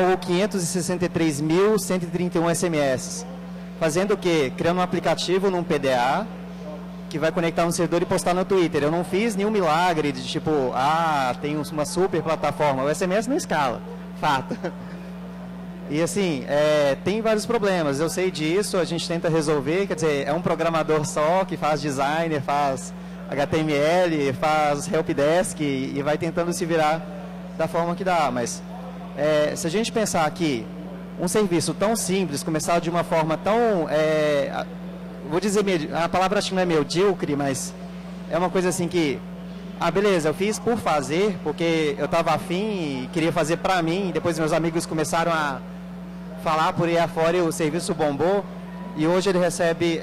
563.131 SMS. Fazendo o quê? Criando um aplicativo num PDA, que vai conectar no servidor e postar no Twitter. Eu não fiz nenhum milagre de tipo, tem uma super plataforma. O SMS não escala, fato. E assim, tem vários problemas, eu sei disso, a gente tenta resolver, quer dizer, é um programador só que faz designer, faz HTML, faz helpdesk e vai tentando se virar da forma que dá. Mas se a gente pensar que um serviço tão simples, começar de uma forma tão, vou dizer, a palavra acho que não é medíocre, mas é uma coisa assim que, beleza, eu fiz por fazer, porque eu estava afim e queria fazer para mim, depois meus amigos começaram a falar por aí afora e o serviço bombou, e hoje ele recebe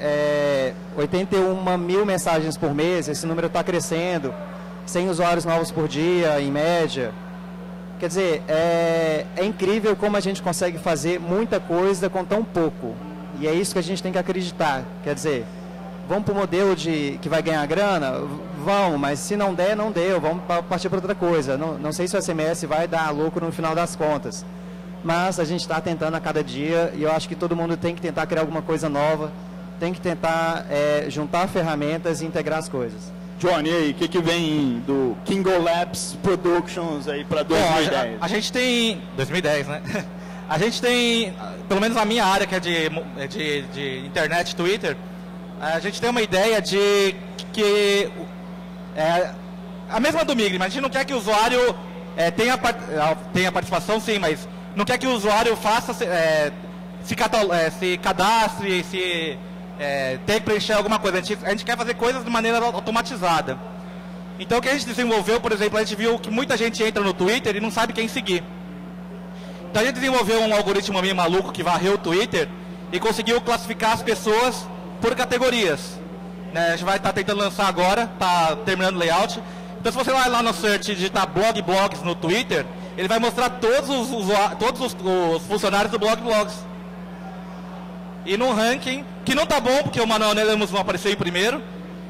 81 mil mensagens por mês, esse número está crescendo, 100 usuários novos por dia, em média. Quer dizer, é incrível como a gente consegue fazer muita coisa com tão pouco, e é isso que a gente tem que acreditar. Quer dizer, vamos para o modelo que vai ganhar grana? Vão, mas se não der, não deu, vamos partir para outra coisa. Não sei se o SMS vai dar lucro no final das contas, mas a gente está tentando a cada dia, e eu acho que todo mundo tem que tentar criar alguma coisa nova, tem que tentar juntar ferramentas e integrar as coisas. Johnny, aí, o que vem do Kingo Labs Productions aí para 2010? A gente tem... 2010, né? A gente tem, pelo menos na minha área, que é de internet, Twitter, a gente tem uma ideia de que... a mesma do Migre, mas a gente não quer que o usuário tenha participação, sim, mas não quer que o usuário faça, se cadastre, tenha que preencher alguma coisa. A gente quer fazer coisas de maneira automatizada. Então o que a gente desenvolveu, por exemplo, a gente viu que muita gente entra no Twitter e não sabe quem seguir. Então a gente desenvolveu um algoritmo meio maluco que varreu o Twitter e conseguiu classificar as pessoas por categorias. A gente vai estar tentando lançar agora, está terminando o layout. Então se você vai lá no search e digitar blogs no Twitter, ele vai mostrar todos os funcionários do blogs. E num ranking, que não tá bom, porque o Manuel Lemos não apareceu em primeiro,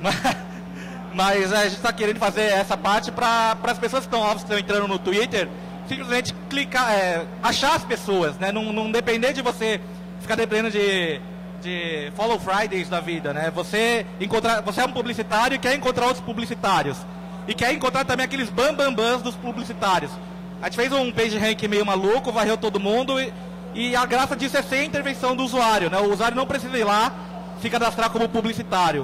mas a gente está querendo fazer essa parte para as pessoas que estão entrando no Twitter, simplesmente clicar, achar as pessoas, né? Não depender de você ficar dependendo de Follow Fridays da vida, né? Você é um publicitário e quer encontrar outros publicitários. E quer encontrar também aqueles bambambãs dos publicitários. A gente fez um page rank meio maluco, varreu todo mundo e a graça disso é sem intervenção do usuário, né? O usuário não precisa ir lá se cadastrar como publicitário.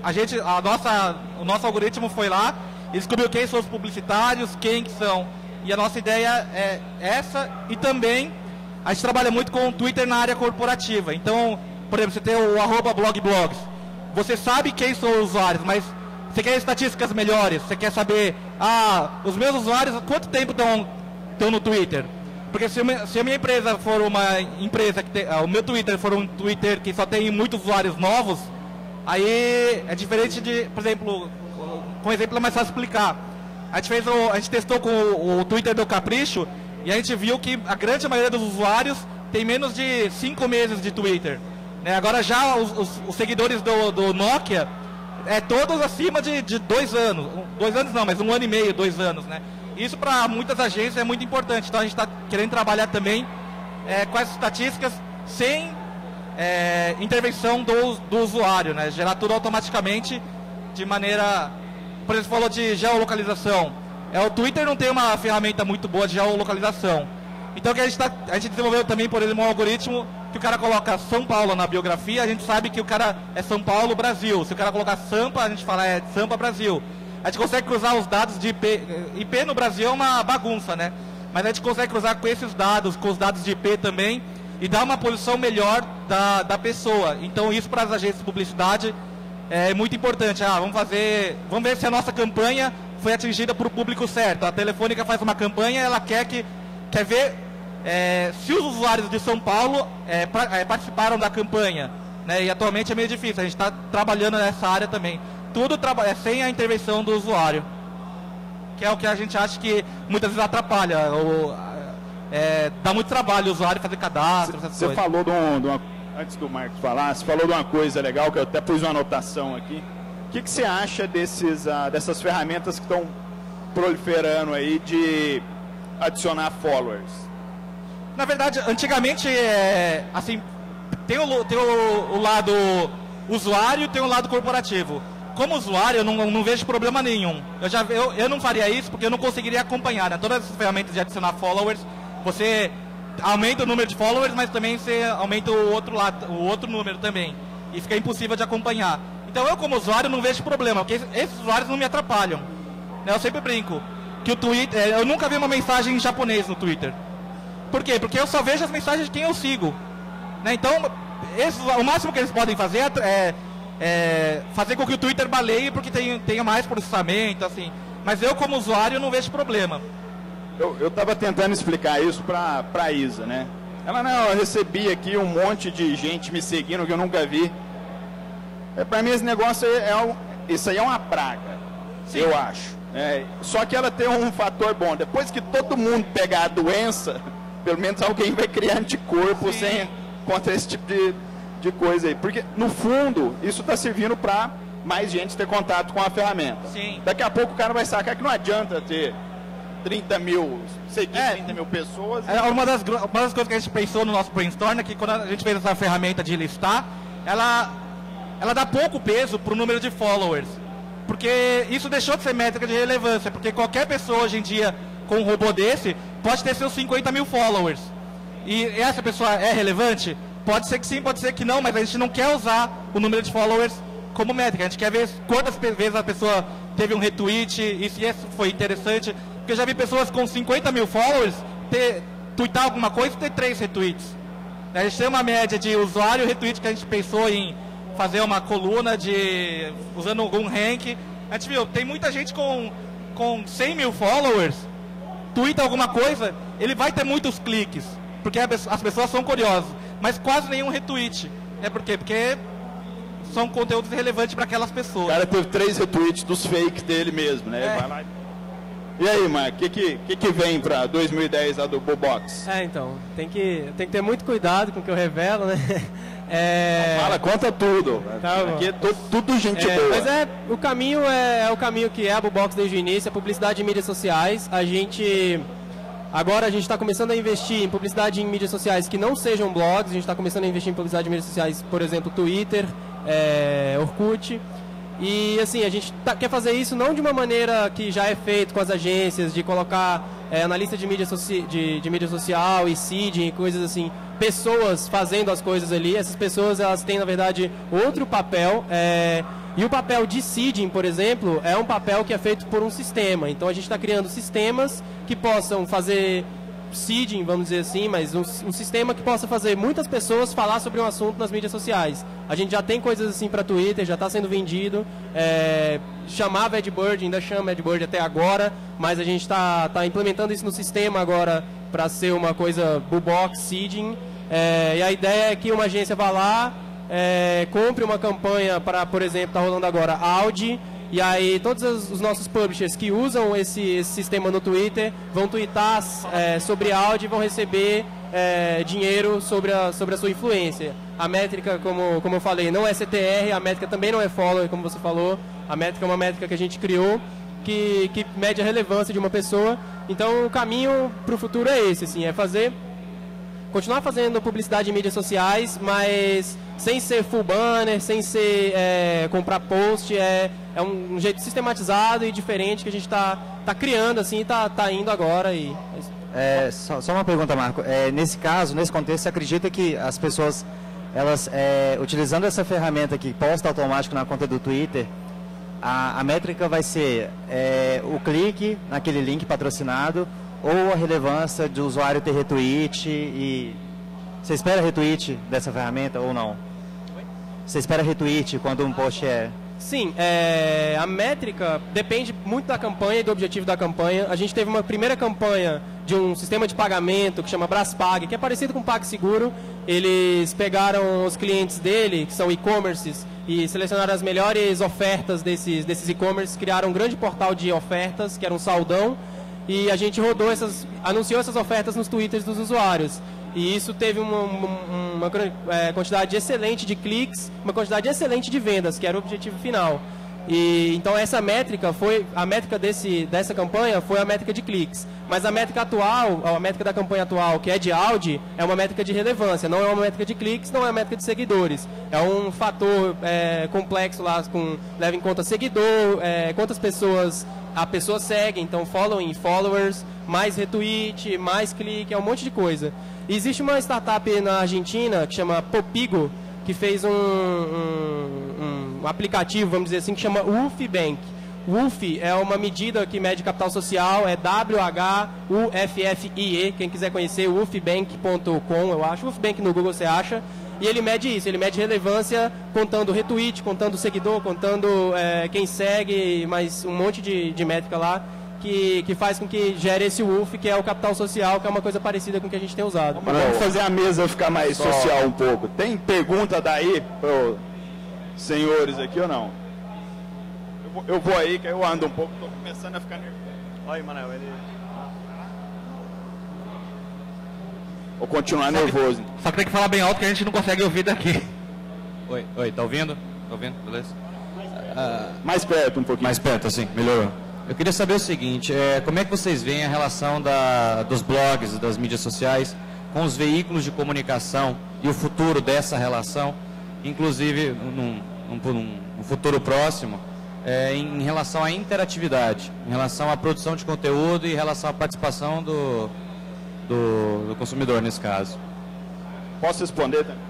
O nosso algoritmo foi lá e descobriu quem são os publicitários, quem que são. E a nossa ideia é essa, e também a gente trabalha muito com o Twitter na área corporativa. Então, por exemplo, você tem o @blogblogs. Você sabe quem são os usuários, mas você quer estatísticas melhores, você quer saber, os meus usuários, há quanto tempo estão no Twitter? Porque se a minha empresa for uma empresa que o meu Twitter for um Twitter que só tem muitos usuários novos, aí é diferente de, por exemplo, com exemplo é mais fácil explicar. A gente testou com o Twitter do Capricho e a gente viu que a grande maioria dos usuários tem menos de 5 meses de Twitter. Né? Agora já os seguidores do Nokia, todos acima de 2 anos. 2 anos não, mas 1 ano e meio, 2 anos. Né? Isso para muitas agências é muito importante. Então a gente está querendo trabalhar também com essas estatísticas sem intervenção do usuário. Né? Gerar tudo automaticamente de maneira... Por exemplo, você falou de geolocalização. O Twitter não tem uma ferramenta muito boa de geolocalização. Então que a gente desenvolveu também, por exemplo, um algoritmo que o cara coloca São Paulo na biografia, a gente sabe que o cara é São Paulo, Brasil. Se o cara colocar Sampa, a gente fala Sampa, Brasil. A gente consegue cruzar os dados de IP. IP no Brasil é uma bagunça, né? Mas a gente consegue cruzar com esses dados, com os dados de IP também, e dar uma posição melhor da pessoa. Então isso para as agências de publicidade é muito importante. Vamos ver se a nossa campanha foi atingida por o público certo. A Telefônica faz uma campanha, ela quer ver se os usuários de São Paulo participaram da campanha. Né? E atualmente é meio difícil, a gente está trabalhando nessa área também. Tudo sem a intervenção do usuário, que é o que a gente acha que muitas vezes atrapalha. Dá muito trabalho o usuário fazer cadastro, essas coisas. Você falou antes do Marcos falar, você falou de uma coisa legal, que eu até pus uma anotação aqui. O que você acha dessas ferramentas que estão proliferando aí de adicionar followers? Na verdade, antigamente, assim, tem o lado usuário e tem o lado corporativo. Como usuário, eu não vejo problema nenhum. Eu não faria isso porque eu não conseguiria acompanhar. Né? Todas essas ferramentas de adicionar followers, você aumenta o número de followers, mas também você aumenta o outro número também. E fica impossível de acompanhar. Então eu, como usuário, não vejo problema, porque esses usuários não me atrapalham. Eu sempre brinco que o Twitter... Eu nunca vi uma mensagem em japonês no Twitter. Por quê? Porque eu só vejo as mensagens de quem eu sigo. Né? Então, o máximo que eles podem fazer é fazer com que o Twitter baleie, porque tenha mais processamento, assim. Mas eu, como usuário, não vejo problema. Eu estava tentando explicar isso para a Isa, né? Ela, eu recebi aqui um monte de gente me seguindo que eu nunca vi. Para mim esse negócio isso aí é uma praga, sim, eu acho. Só que ela tem um fator bom. Depois que todo mundo pegar a doença, pelo menos alguém vai criar anticorpo contra esse tipo de coisa aí. Porque, no fundo, isso está servindo para mais gente ter contato com a ferramenta. Sim. Daqui a pouco o cara vai sacar que não adianta ter 30 mil, seguir 30 mil pessoas. Uma das coisas que a gente pensou no nosso brainstorm é que quando a gente fez essa ferramenta de listar, ela dá pouco peso para o número de followers. Porque isso deixou de ser métrica de relevância. Porque qualquer pessoa hoje em dia com um robô desse pode ter seus 50 mil followers. E essa pessoa é relevante? Pode ser que sim, pode ser que não, mas a gente não quer usar o número de followers como métrica. A gente quer ver quantas vezes a pessoa teve um retweet e se isso foi interessante. Porque eu já vi pessoas com 50 mil followers tweetar alguma coisa e ter 3 retweets. A gente tem uma média de usuário e retweet que a gente pensou em fazer uma coluna usando algum rank. A gente viu, tem muita gente com 100 mil followers, tweeta alguma coisa, ele vai ter muitos cliques, porque as pessoas são curiosas, mas quase nenhum retweet. Por quê? Porque são conteúdos relevantes para aquelas pessoas. O cara teve 3 retweets dos fakes dele mesmo, né? Vai lá. E aí, Marco, o que vem para 2010 lá do Bobox? Então, tem que ter muito cuidado com o que eu revelo, né? Fala, conta tudo. Tá, aqui é tudo gente boa. Mas o caminho o caminho que é a Bubox desde o início, a publicidade em mídias sociais. Agora a gente está começando a investir em publicidade em mídias sociais que não sejam blogs. A gente está começando a investir em publicidade em mídias sociais, por exemplo, Twitter, Orkut. E assim, a gente quer fazer isso não de uma maneira que já é feito com as agências, de colocar analista de mídia social e seeding e coisas assim, pessoas fazendo as coisas ali. Essas pessoas, elas têm, na verdade, outro papel. E o papel de seeding, por exemplo, é um papel que é feito por um sistema. Então a gente está criando sistemas que possam fazer seeding, vamos dizer assim, mas um sistema que possa fazer muitas pessoas falar sobre um assunto nas mídias sociais. A gente já tem coisas assim para Twitter, já está sendo vendido. Chamava AdBird, ainda chama AdBird até agora, mas a gente está implementando isso no sistema agora para ser uma coisa Bubox, seeding. E a ideia é que uma agência vá lá, compre uma campanha para, por exemplo, está rolando agora Audi, E aí todos os nossos publishers que usam esse sistema no Twitter vão tweetar sobre áudio e vão receber dinheiro sobre a sua influência. A métrica, como eu falei, não é CTR, a métrica também não é follower, como você falou. A métrica é uma métrica que a gente criou que mede a relevância de uma pessoa. Então o caminho para o futuro é esse, assim, continuar fazendo publicidade em mídias sociais, mas sem ser full banner, sem ser comprar post, é um jeito sistematizado e diferente que a gente tá criando, assim, tá indo agora. Só uma pergunta, Marco. Nesse caso, nesse contexto, você acredita que as pessoas, elas, utilizando essa ferramenta que posta automático na conta do Twitter, a métrica vai ser o clique naquele link patrocinado ou a relevância do usuário ter retweet? E você espera retweet dessa ferramenta ou não? Você espera retweet quando um post Sim, a métrica depende muito da campanha e do objetivo da campanha. A gente teve uma primeira campanha de um sistema de pagamento que chama Braspag, que é parecido com o PagSeguro. Eles pegaram os clientes dele, que são e-commerces, e selecionaram as melhores ofertas desses e-commerces, criaram um grande portal de ofertas, que era um saldão, e a gente anunciou essas ofertas nos twitters dos usuários. E isso teve uma quantidade excelente de cliques, uma quantidade excelente de vendas, que era o objetivo final. E então essa métrica dessa campanha foi a métrica de cliques. Mas a métrica atual, a métrica da campanha atual, que é de Audi, é uma métrica de relevância, não é uma métrica de cliques, não é uma métrica de seguidores. É um fator complexo lá, leva em conta seguidor, quantas pessoas a pessoa segue, então following, followers, mais retweet, mais clique, é um monte de coisa. E existe uma startup na Argentina que chama Popigo, que fez um aplicativo, vamos dizer assim, que chama WUFFie. WUFFie é uma medida que mede capital social, é WHUFFIE, quem quiser conhecer, wuffiebank.com, eu acho, WUFFieBank no Google você acha, e ele mede isso, ele mede relevância contando retweet, contando seguidor, contando quem segue, mais um monte de métrica lá, que faz com que gere esse WUFFie, que é o capital social, que é uma coisa parecida com o que a gente tem usado. Vamos fazer a mesa ficar mais social um pouco. Tem pergunta daí para senhores aqui ou não? Eu vou aí, que eu ando um pouco, estou começando a ficar nervoso. Olha, Manel, Vou continuar nervoso. Só que tem que falar bem alto que a gente não consegue ouvir daqui. Oi, tá ouvindo? Tá ouvindo? Beleza? Mais perto um pouquinho. Mais perto, assim, melhorou. Eu queria saber o seguinte, como é que vocês veem a relação dos blogs, das mídias sociais, com os veículos de comunicação e o futuro dessa relação, inclusive num futuro próximo, em relação à interatividade, em relação à produção de conteúdo e em relação à participação do consumidor nesse caso? Posso responder também?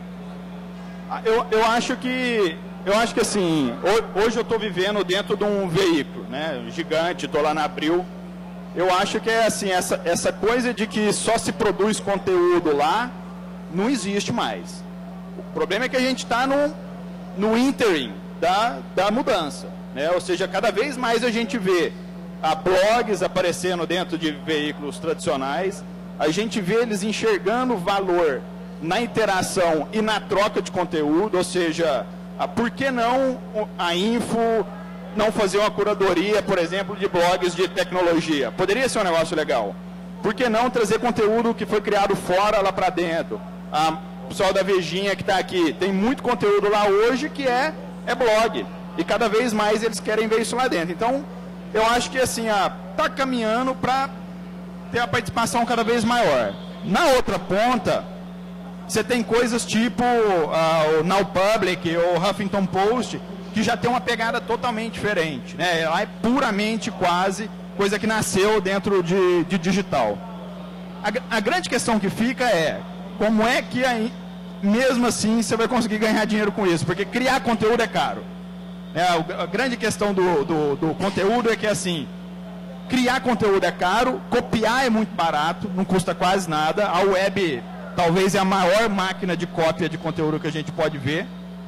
Eu acho que assim, hoje eu estou vivendo dentro de um veículo, né, gigante, estou lá na Abril. Eu acho que assim, essa coisa de que só se produz conteúdo lá, não existe mais. O problema é que a gente está no interim da mudança, né? Ou seja, cada vez mais a gente vê blogs aparecendo dentro de veículos tradicionais, a gente vê eles enxergando valor na interação e na troca de conteúdo, ou seja, por que não a Info não fazer uma curadoria, por exemplo, de blogs de tecnologia? Poderia ser um negócio legal. Por que não trazer conteúdo que foi criado fora lá para dentro? O pessoal da Vejinha que está aqui, tem muito conteúdo lá hoje que é blog. E cada vez mais eles querem ver isso lá dentro. Então, eu acho que assim, está caminhando para ter a participação cada vez maior. Na outra ponta, você tem coisas tipo o Now Public ou o Huffington Post, que já tem uma pegada totalmente diferente, né? Ela é puramente quase coisa que nasceu dentro de digital. A grande questão que fica é como é que mesmo assim você vai conseguir ganhar dinheiro com isso, porque criar conteúdo é caro. A grande questão do conteúdo é que assim, criar conteúdo é caro, copiar é muito barato, não custa quase nada. A web talvez é a maior máquina de cópia de conteúdo que a gente pode ver.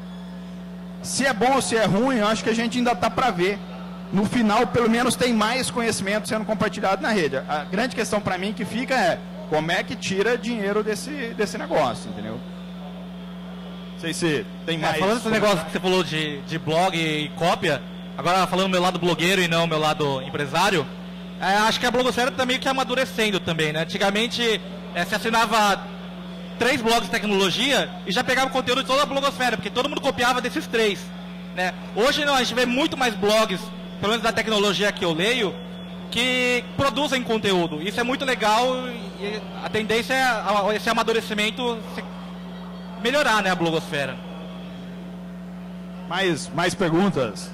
Se é bom ou se é ruim, eu acho que a gente ainda está para ver. No final, pelo menos, tem mais conhecimento sendo compartilhado na rede. A grande questão para mim que fica é como é que tira dinheiro desse negócio, entendeu? Não sei se tem mais... Falando desse negócio que você falou de blog e cópia, agora falando do meu lado blogueiro e não meu lado empresário, acho que a blogosfera está meio que amadurecendo também, né? Antigamente se assinava 3 blogs de tecnologia e já pegava o conteúdo de toda a blogosfera, porque todo mundo copiava desses 3, né? Hoje não, a gente vê muito mais blogs, pelo menos da tecnologia que eu leio, que produzem conteúdo. Isso é muito legal e a tendência é esse amadurecimento melhorar, né, a blogosfera. Mais perguntas?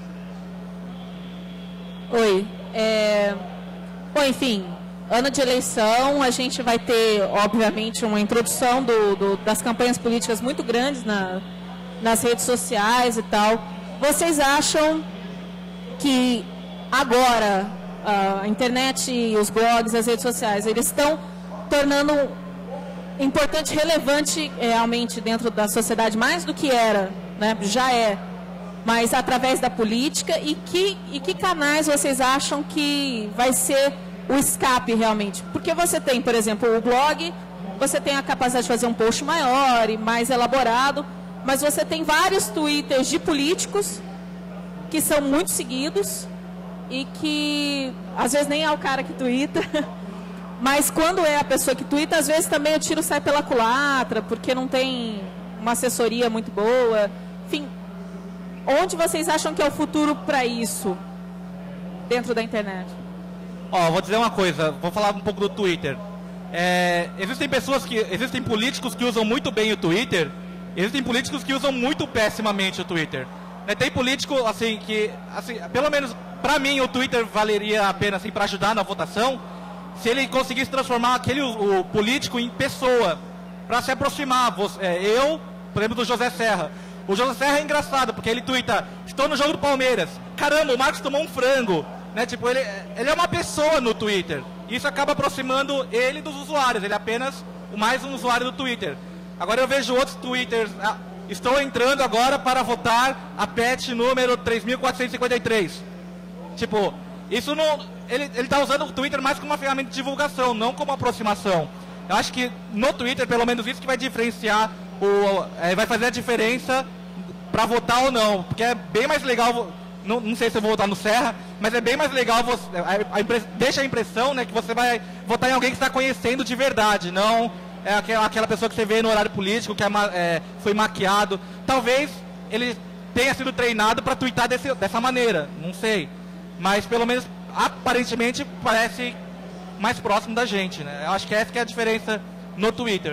Oi. Bom, enfim, ano de eleição, a gente vai ter, obviamente, uma introdução das campanhas políticas muito grandes nas redes sociais e tal. Vocês acham que agora a internet, os blogs, as redes sociais, eles estão tornando importante, relevante realmente dentro da sociedade, mais do que era, né? Já é, mas através da política, e que canais vocês acham que vai ser o escape realmente? Porque você tem, por exemplo, o blog, você tem a capacidade de fazer um post maior e mais elaborado, mas você tem vários twitters de políticos que são muito seguidos e que às vezes nem é o cara que twitta, mas quando é a pessoa que twitta, às vezes também o tiro sai pela culatra, porque não tem uma assessoria muito boa. Enfim, onde vocês acham que é o futuro para isso dentro da internet? Vou dizer uma coisa, vou falar um pouco do Twitter. Existem políticos que usam muito bem o Twitter, existem políticos que usam muito pessimamente o Twitter. Tem político, assim, que, assim, pelo menos para mim, o Twitter valeria a pena, assim, para ajudar na votação, se ele conseguisse transformar o político em pessoa, para se aproximar. Eu, por exemplo, do José Serra. O José Serra é engraçado, porque ele tuita: estou no jogo do Palmeiras. Caramba, o Marcos tomou um frango. Né? Tipo, ele é uma pessoa no Twitter. Isso acaba aproximando ele dos usuários. Ele é apenas mais um usuário do Twitter. Agora eu vejo outros Twitters. Estou entrando agora para votar a PET número 3.453. Tipo, isso não... Ele está usando o Twitter mais como uma ferramenta de divulgação, não como aproximação. Eu acho que no Twitter, pelo menos isso que vai diferenciar, vai fazer a diferença para votar ou não. Porque é bem mais legal... Não sei se eu vou votar no Serra, mas é bem mais legal, deixa a impressão, né, que você vai votar em alguém que está conhecendo de verdade, não é aquela pessoa que você vê no horário político, que foi maquiado. Talvez ele tenha sido treinado para twittar dessa maneira, não sei. Mas pelo menos, aparentemente, parece mais próximo da gente, né? Eu acho que essa que é a diferença no Twitter.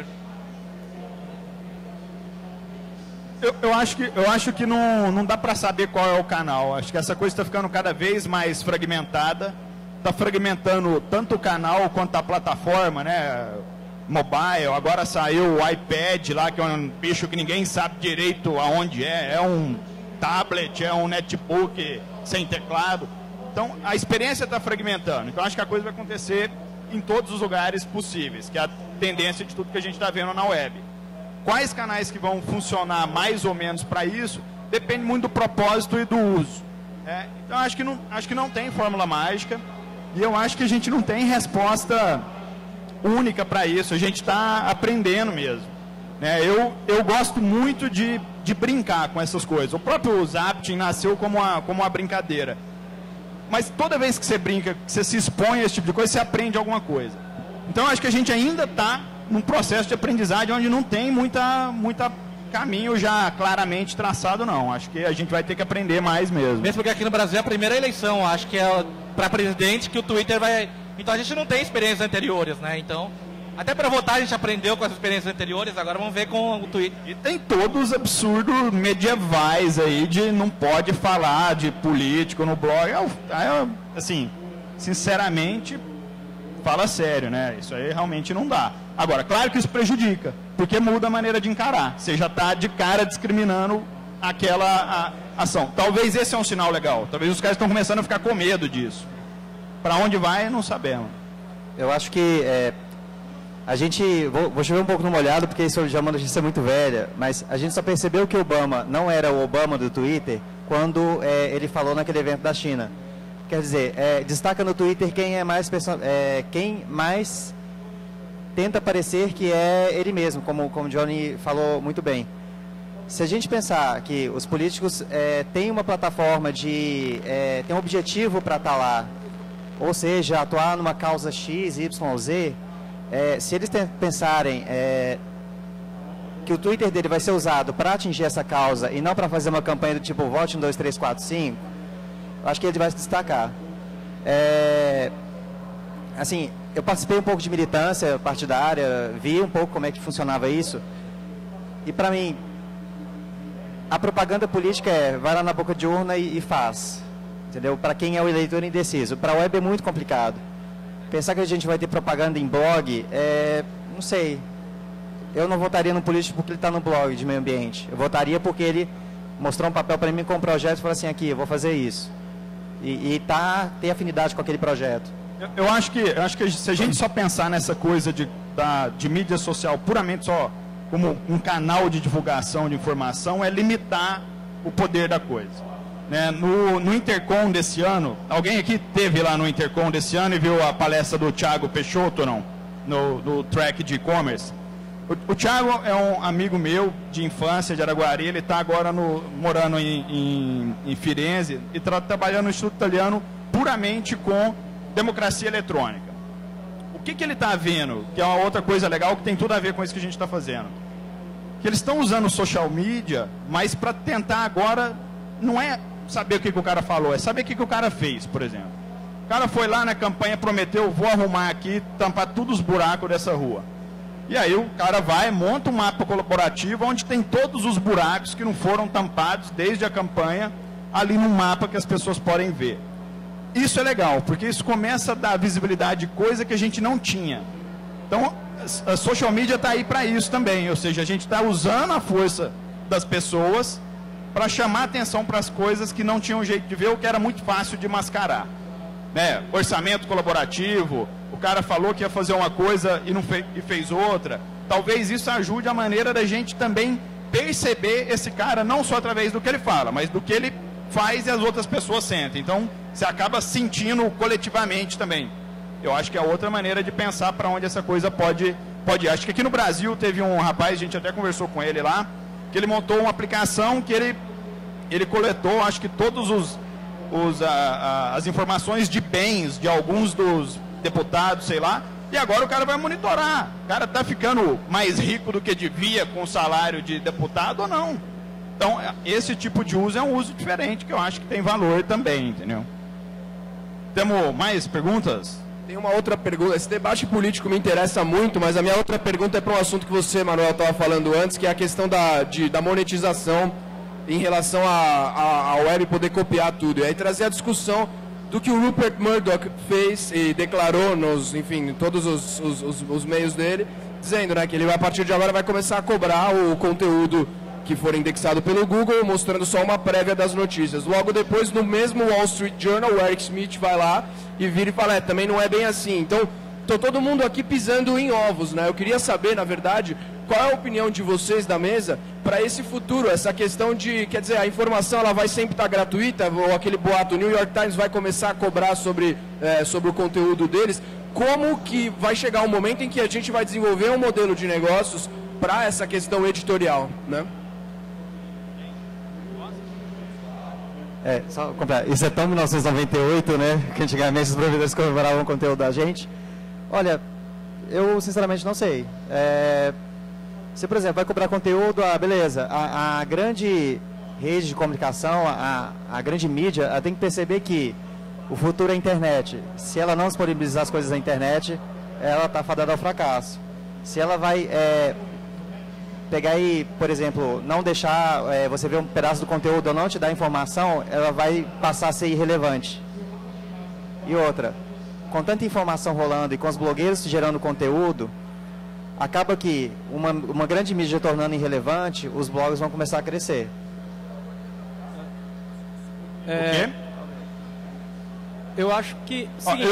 Eu acho que não dá para saber qual é o canal. Acho que essa coisa está ficando cada vez mais fragmentada. Está fragmentando tanto o canal quanto a plataforma, né? Mobile. Agora saiu o iPad lá, que é um bicho que ninguém sabe direito aonde é. É um tablet, é um netbook sem teclado. Então, a experiência está fragmentando. Então, acho que a coisa vai acontecer em todos os lugares possíveis, que é a tendência de tudo que a gente está vendo na web. Quais canais que vão funcionar mais ou menos para isso, depende muito do propósito e do uso. Então, acho que não tem fórmula mágica, e eu acho que a gente não tem resposta única para isso. A gente está aprendendo mesmo. Eu gosto muito de brincar com essas coisas. O próprio Zapting nasceu como uma brincadeira. Mas toda vez que você brinca, que você se expõe a esse tipo de coisa, você aprende alguma coisa. Então, acho que a gente ainda está num processo de aprendizagem onde não tem muita caminho já claramente traçado, não. Acho que a gente vai ter que aprender mais mesmo. Mesmo porque aqui no Brasil é a primeira eleição, acho que é para presidente que o Twitter vai... Então a gente não tem experiências anteriores, né? Então, até para votar a gente aprendeu com as experiências anteriores, agora vamos ver com o Twitter. E tem todos os absurdos medievais aí de não pode falar de político no blog. Assim, sinceramente, fala sério, né? Isso aí realmente não dá. Agora, claro que isso prejudica, porque muda a maneira de encarar. Você já está de cara discriminando aquela ação. Talvez esse é um sinal legal. Talvez os caras estão começando a ficar com medo disso. Para onde vai, não sabemos. Eu acho que a gente... Vou chover um pouco no molhado, porque isso já é uma notícia muito velha, mas a gente só percebeu que o Obama não era o Obama do Twitter quando ele falou naquele evento da China. Quer dizer, destaca no Twitter quem mais tenta parecer que é ele mesmo, como o Johnny falou muito bem. Se a gente pensar que os políticos têm uma plataforma têm um objetivo para estar lá, ou seja, atuar numa causa X, Y, Z, se eles pensarem que o Twitter dele vai ser usado para atingir essa causa e não para fazer uma campanha do tipo vote 1, 2, 3, 4, 5, acho que ele vai se destacar. Assim, eu participei um pouco de militância partidária, vi um pouco como é que funcionava isso, e para mim, a propaganda política vai lá na boca de urna e faz, entendeu? Para quem é o eleitor indeciso. Para a web é muito complicado. Pensar que a gente vai ter propaganda em blog, não sei. Eu não votaria no político porque ele está no blog de meio ambiente. Eu votaria porque ele mostrou um papel para mim com um projeto e falou assim, aqui, eu vou fazer isso. E ter afinidade com aquele projeto. Eu acho que se a gente só pensar nessa coisa de mídia social puramente só como um canal de divulgação de informação, é limitar o poder da coisa. Né? No Intercom desse ano, alguém aqui teve lá no Intercom desse ano e viu a palestra do Thiago Peixoto ou não? No track de e-commerce. O Thiago é um amigo meu de infância, de Araguari, ele está agora morando em Firenze e trabalhando no Instituto Italiano puramente com democracia eletrônica. O que ele está vendo, que é uma outra coisa legal, que tem tudo a ver com isso que a gente está fazendo? Que eles estão usando o social media, mas para tentar agora, não é saber o que o cara falou, é saber o que o cara fez, por exemplo. O cara foi lá na campanha, prometeu, vou arrumar aqui, tampar todos os buracos dessa rua. E aí o cara vai, monta um mapa colaborativo onde tem todos os buracos que não foram tampados desde a campanha, ali no mapa que as pessoas podem ver. Isso é legal, porque isso começa a dar visibilidade de coisa que a gente não tinha. Então, a social media está aí para isso também, ou seja, a gente está usando a força das pessoas para chamar atenção para as coisas que não tinham jeito de ver, ou que era muito fácil de mascarar. Né? Orçamento colaborativo, o cara falou que ia fazer uma coisa e fez outra. Talvez isso ajude a maneira da gente também perceber esse cara, não só através do que ele fala, mas do que ele faz e as outras pessoas sentem. Então, você acaba sentindo coletivamente também. Eu acho que é outra maneira de pensar para onde essa coisa pode ir. Acho que aqui no Brasil teve um rapaz, a gente até conversou com ele lá, que ele montou uma aplicação que ele coletou, acho que todos as informações de bens de alguns dos deputados, sei lá, e agora o cara vai monitorar. O cara está ficando mais rico do que devia com o salário de deputado ou não. Então, esse tipo de uso é um uso diferente, que eu acho que tem valor também, entendeu? Temos mais perguntas? Tem uma outra pergunta. Esse debate político me interessa muito, mas a minha outra pergunta é para um assunto que você, Manuel, estava falando antes, que é a questão da monetização em relação à web poder copiar tudo. E aí trazer a discussão do que o Rupert Murdoch fez e declarou em todos os meios dele, dizendo, né, que ele a partir de agora vai começar a cobrar o conteúdo que for indexado pelo Google, mostrando só uma prévia das notícias. Logo depois, no mesmo Wall Street Journal, o Eric Schmidt vai lá e vira e fala, também não é bem assim. Então, tô todo mundo aqui pisando em ovos, né? Eu queria saber, na verdade, qual é a opinião de vocês da mesa para esse futuro, essa questão de, quer dizer, a informação ela vai sempre estar gratuita, ou aquele boato, o New York Times vai começar a cobrar sobre o conteúdo deles. Como que vai chegar um momento em que a gente vai desenvolver um modelo de negócios para essa questão editorial, né? Só comprar. Isso é tão 1998, né? Que antigamente os provedores cobravam o conteúdo da gente. Olha, eu sinceramente não sei. Se, por exemplo, vai cobrar conteúdo, beleza. A grande rede de comunicação, a grande mídia, ela tem que perceber que o futuro é a internet. Se ela não disponibilizar as coisas na internet, ela está fadada ao fracasso. Se ela vai pegar e, por exemplo, não deixar você ver um pedaço do conteúdo ou não te dar informação, ela vai passar a ser irrelevante. E outra, com tanta informação rolando e com os blogueiros gerando conteúdo, acaba que uma grande mídia tornando irrelevante, os blogs vão começar a crescer. O quê? Eu acho que...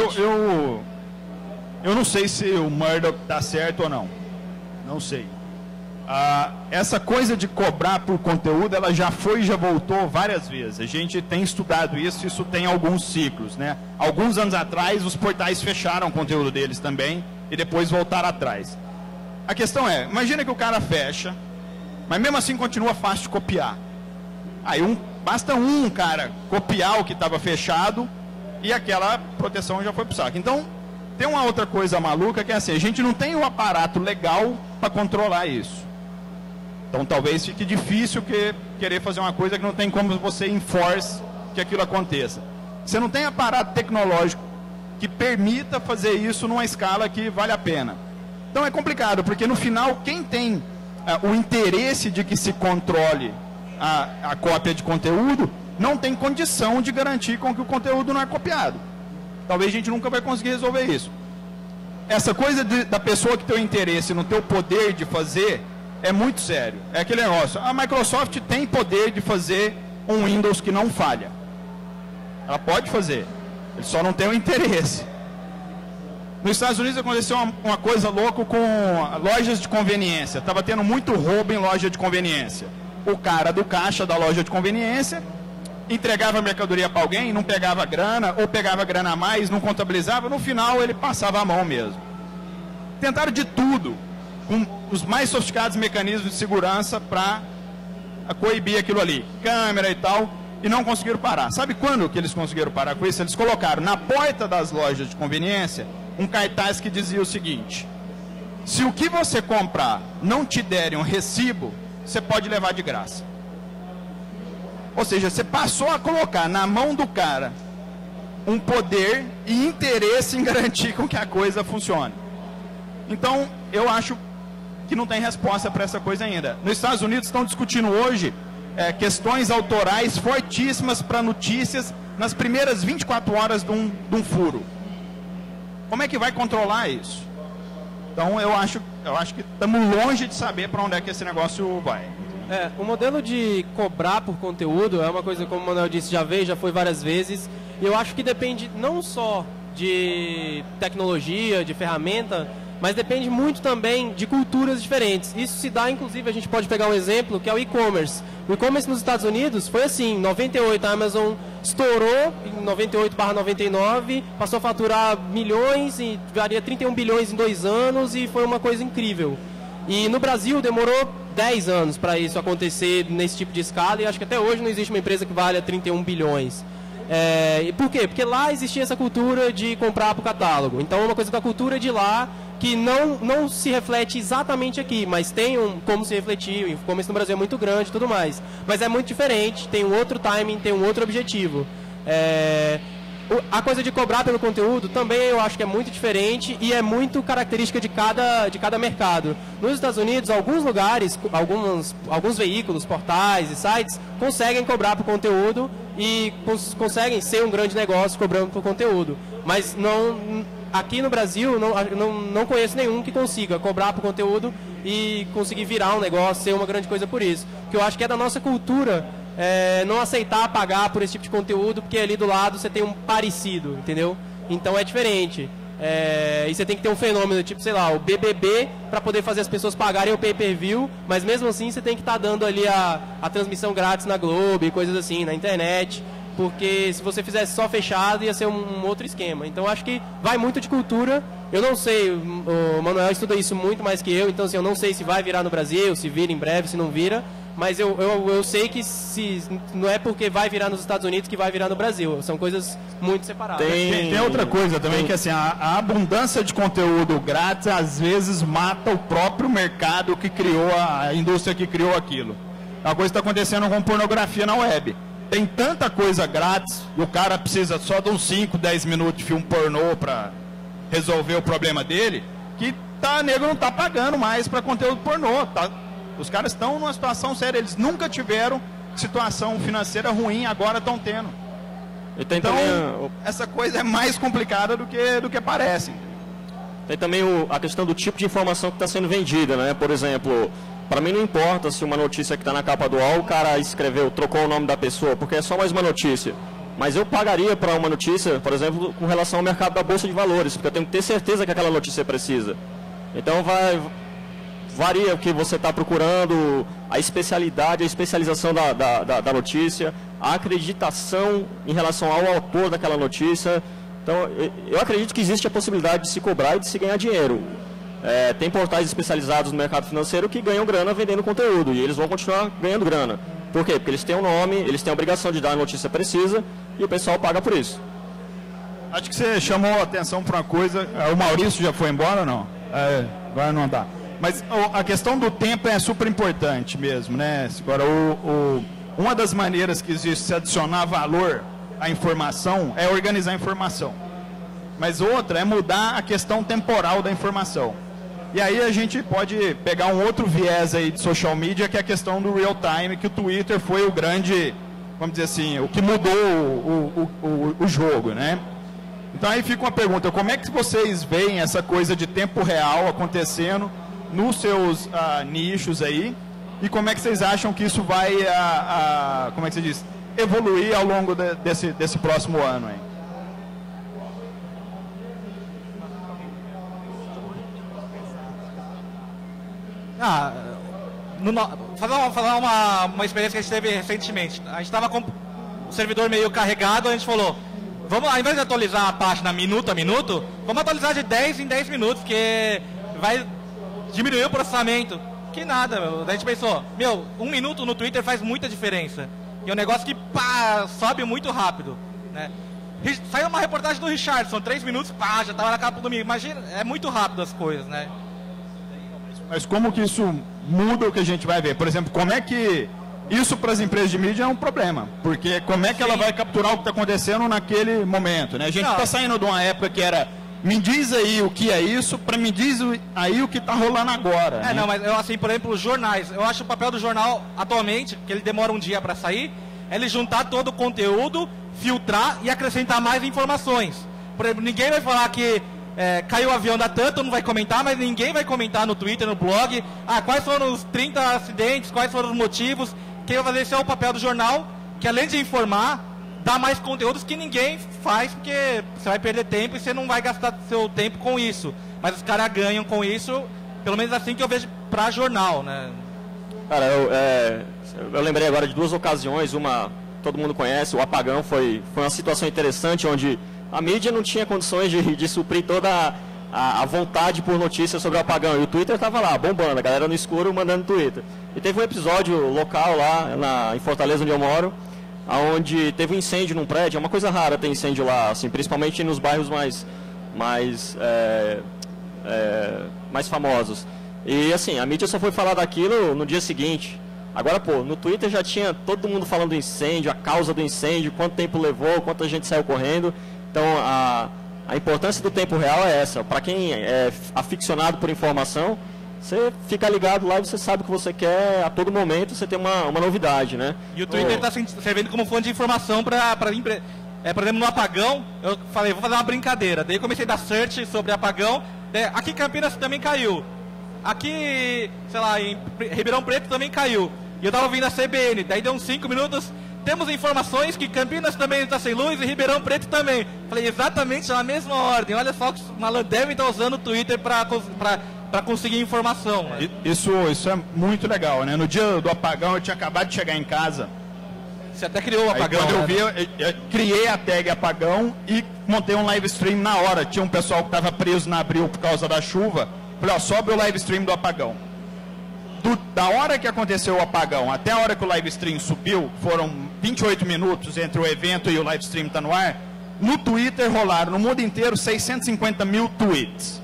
Eu não sei se o Murdoch está certo ou não. Não sei. Essa coisa de cobrar por conteúdo, ela já foi e já voltou várias vezes. A gente tem estudado isso tem alguns ciclos, né? Alguns anos atrás, os portais fecharam o conteúdo deles também e depois voltaram atrás. A questão é, imagina que o cara fecha, Mas mesmo assim continua fácil de copiar. Aí basta um cara copiar o que estava fechado e aquela proteção já foi pro saco. Então, tem uma outra coisa maluca que é assim, a gente não tem um aparato legal para controlar isso. Então talvez fique difícil querer fazer uma coisa que não tem como você enforce que aquilo aconteça. Você não tem aparato tecnológico que permita fazer isso numa escala que vale a pena. Então é complicado, porque no final quem tem o interesse de que se controle a cópia de conteúdo não tem condição de garantir com que o conteúdo não é copiado. Talvez a gente nunca vai conseguir resolver isso. Essa coisa da pessoa que tem o interesse no teu poder de fazer é muito sério. É aquele negócio. A Microsoft tem poder de fazer um Windows que não falha. Ela pode fazer. Ele só não tem o interesse. Nos Estados Unidos aconteceu uma coisa louca com lojas de conveniência. Estava tendo muito roubo em loja de conveniência. O cara do caixa da loja de conveniência entregava a mercadoria para alguém, não pegava grana, ou pegava grana a mais, não contabilizava, no final ele passava a mão mesmo. Tentaram de tudo, com os mais sofisticados mecanismos de segurança para coibir aquilo ali, câmera e tal, e não conseguiram parar. Sabe quando que eles conseguiram parar com isso? Eles colocaram na porta das lojas de conveniência um cartaz que dizia o seguinte: se o que você comprar não te derem um recibo, você pode levar de graça. Ou seja, você passou a colocar na mão do cara um poder e interesse em garantir com que a coisa funcione. Então, eu acho que não tem resposta para essa coisa ainda. Nos Estados Unidos estão discutindo hoje questões autorais fortíssimas para notícias nas primeiras 24 horas de um furo. Como é que vai controlar isso? Então, eu acho que estamos longe de saber para onde é que esse negócio vai. O modelo de cobrar por conteúdo é uma coisa, como o Manuel disse, já foi várias vezes. E eu acho que depende não só de tecnologia, de ferramenta, mas depende muito também de culturas diferentes. Isso se dá, inclusive, a gente pode pegar um exemplo, que é o e-commerce. O e-commerce nos Estados Unidos foi assim, em 98 a Amazon estourou, em 98/99, passou a faturar milhões, e varia 31 bilhões em 2 anos, e foi uma coisa incrível. E no Brasil demorou 10 anos para isso acontecer nesse tipo de escala, e acho que até hoje não existe uma empresa que valha 31 bilhões. E por quê? Porque lá existia essa cultura de comprar por catálogo. Então é uma coisa da cultura de lá que não se reflete exatamente aqui, mas tem como se refletir. O e-commerce no Brasil é muito grande e tudo mais. Mas é muito diferente, tem um outro timing, tem um outro objetivo. A coisa de cobrar pelo conteúdo também eu acho que é muito diferente e é muito característica de cada mercado. Nos Estados Unidos, alguns lugares, alguns veículos, portais e sites conseguem cobrar por conteúdo e conseguem ser um grande negócio cobrando por conteúdo. Mas aqui no Brasil não conheço nenhum que consiga cobrar por conteúdo e conseguir virar um negócio, ser uma grande coisa por isso. Que eu acho que é da nossa cultura não aceitar pagar por esse tipo de conteúdo, porque ali do lado você tem um parecido, entendeu? Então é diferente. E você tem que ter um fenômeno, tipo, sei lá, o BBB, para poder fazer as pessoas pagarem o pay-per-view, mas mesmo assim você tem que estar dando ali a transmissão grátis na Globo e coisas assim, na internet, porque se você fizesse só fechado ia ser um outro esquema. Então acho que vai muito de cultura. Eu não sei, o Manuel estuda isso muito mais que eu, então assim, eu não sei se vai virar no Brasil, se vira em breve, se não vira. Mas eu sei que não é porque vai virar nos Estados Unidos que vai virar no Brasil. São coisas muito separadas. Tem outra coisa também, que assim, a abundância de conteúdo grátis às vezes mata o próprio mercado que criou, a indústria que criou aquilo. É uma coisa que está acontecendo com pornografia na web. Tem tanta coisa grátis e o cara precisa só de uns 5, 10 minutos de filme pornô para resolver o problema dele, que nego não está pagando mais para conteúdo pornô. Os caras estão numa situação séria, eles nunca tiveram situação financeira ruim, agora estão tendo. Então, essa coisa é mais complicada do que parece. Tem também a questão do tipo de informação que está sendo vendida, né? Por exemplo, para mim não importa se uma notícia que está na capa do UOL, o cara escreveu, trocou o nome da pessoa, porque é só mais uma notícia. Mas eu pagaria para uma notícia, por exemplo, com relação ao mercado da Bolsa de Valores, porque eu tenho que ter certeza que aquela notícia precisa. Então varia o que você está procurando, a especialidade, a especialização da notícia, a acreditação em relação ao autor daquela notícia. Então, eu acredito que existe a possibilidade de se cobrar e de se ganhar dinheiro. tem portais especializados no mercado financeiro que ganham grana vendendo conteúdo, e eles vão continuar ganhando grana. Por quê? Porque eles têm um nome, eles têm a obrigação de dar a notícia precisa, e o pessoal paga por isso. Acho que você chamou a atenção para uma coisa. O Maurício já foi embora ou não? Agora não dá. Mas a questão do tempo é super importante mesmo, né? Agora, uma das maneiras que existe de adicionar valor à informação é organizar a informação. Mas outra é mudar a questão temporal da informação. E aí a gente pode pegar um outro viés aí de social media, que é a questão do real time, que o Twitter foi o grande, vamos dizer assim, o que mudou o jogo, né? Então aí fica uma pergunta, como é que vocês veem essa coisa de tempo real acontecendo nos seus nichos aí, e como é que vocês acham que isso vai, como é que se diz, evoluir ao longo desse próximo ano aí? Fazer uma experiência que a gente teve recentemente. A gente estava com o servidor meio carregado, a gente falou, vamos, ao invés de atualizar a página minuto a minuto, vamos atualizar de 10 em 10 minutos, porque vai diminuir o processamento. Que nada, a gente pensou, 1 minuto no Twitter faz muita diferença. E é um negócio que, sobe muito rápido, né? Saiu uma reportagem do Richardson, 3 minutos, já estava na capa do domingo. Imagina, é muito rápido as coisas, né? Mas como que isso muda o que a gente vai ver? Por exemplo, como é que isso para as empresas de mídia é um problema? Porque como é que ela vai capturar o que está acontecendo naquele momento, né? A gente está saindo de uma época que era, me diz aí o que é isso, para me diz aí o que está rolando agora. Né? Não, mas eu, assim, por exemplo, os jornais. Eu acho o papel do jornal atualmente, que ele demora um dia para sair, é ele juntar todo o conteúdo, filtrar e acrescentar mais informações. Por exemplo, ninguém vai falar que caiu o avião da TAM, todo mundo vai comentar, mas ninguém vai comentar no Twitter, no blog, quais foram os 30 acidentes, quais foram os motivos. Quem vai fazer esse é o papel do jornal, que além de informar, dá mais conteúdos que ninguém faz, porque você vai perder tempo e você não vai gastar seu tempo com isso. Mas os caras ganham com isso, pelo menos assim que eu vejo pra jornal, né? Cara, eu lembrei agora de 2 ocasiões, uma todo mundo conhece, o apagão foi uma situação interessante, onde a mídia não tinha condições de suprir toda a vontade por notícias sobre o apagão. E o Twitter estava lá, bombando, a galera no escuro mandando Twitter. E teve um episódio local lá em Fortaleza, onde eu moro, onde teve um incêndio num prédio. É uma coisa rara ter incêndio lá, assim, principalmente nos bairros mais famosos. E assim, a mídia só foi falar daquilo no dia seguinte. Agora, no Twitter já tinha todo mundo falando do incêndio, a causa do incêndio, quanto tempo levou, quanta gente saiu correndo. Então, a importância do tempo real é essa. Para quem é aficionado por informação, você fica ligado lá e você sabe o que você quer a todo momento, você tem uma novidade, né? E o Twitter está servindo como fonte de informação para empresa. Por exemplo, no apagão, eu falei, vou fazer uma brincadeira. Daí eu comecei a dar search sobre apagão. Aqui em Campinas também caiu. Aqui, sei lá, em Ribeirão Preto também caiu. E eu estava ouvindo a CBN. Daí deu uns 5 minutos. Temos informações que Campinas também está sem luz e Ribeirão Preto também. Falei, exatamente na mesma ordem. Olha só que os malandros devem estar usando o Twitter para conseguir informação. Né? Isso é muito legal, né? No dia do apagão, eu tinha acabado de chegar em casa. Você até criou o apagão. Aí, quando eu vi, eu criei a tag apagão e montei um live stream na hora. Tinha um pessoal que estava preso na Abril por causa da chuva. Falei, sobe o live stream do apagão. Da hora que aconteceu o apagão até a hora que o live stream subiu, foram 28 minutos entre o evento e o live stream tá no ar. No Twitter rolaram no mundo inteiro 650 mil tweets.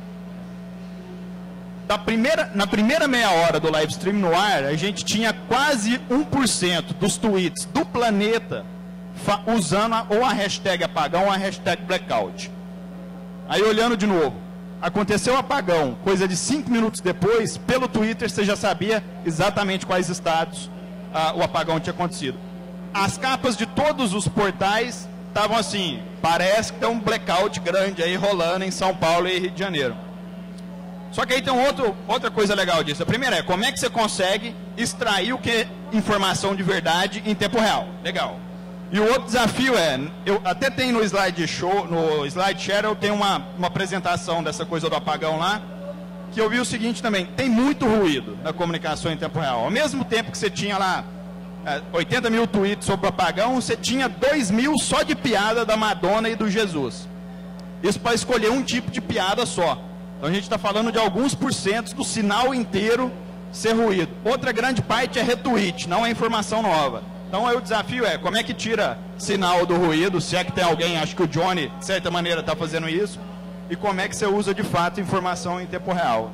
Na primeira meia hora do live stream no ar, a gente tinha quase 1% dos tweets do planeta usando ou a hashtag apagão ou a hashtag blackout. Aí olhando de novo, aconteceu o apagão, coisa de 5 minutos depois, pelo Twitter você já sabia exatamente quais estados o apagão tinha acontecido. As capas de todos os portais estavam assim, parece que tem um blackout grande aí rolando em São Paulo e Rio de Janeiro. Só que aí tem outra coisa legal disso. A primeira é, como é que você consegue extrair o que é informação de verdade em tempo real? Legal. E o outro desafio eu até tenho no SlideShare, eu tenho uma apresentação dessa coisa do apagão lá, que eu vi o seguinte também, tem muito ruído na comunicação em tempo real. Ao mesmo tempo que você tinha lá 80 mil tweets sobre o apagão, você tinha 2 mil só de piada da Madonna e do Jesus. Isso para escolher um tipo de piada só. Então a gente está falando de alguns porcentos do sinal inteiro ser ruído. Outra grande parte é retweet, não é informação nova. Então aí o desafio é, como é que tira sinal do ruído, se é que tem alguém, acho que o Johnny, de certa maneira, está fazendo isso, e como é que você usa de fato informação em tempo real.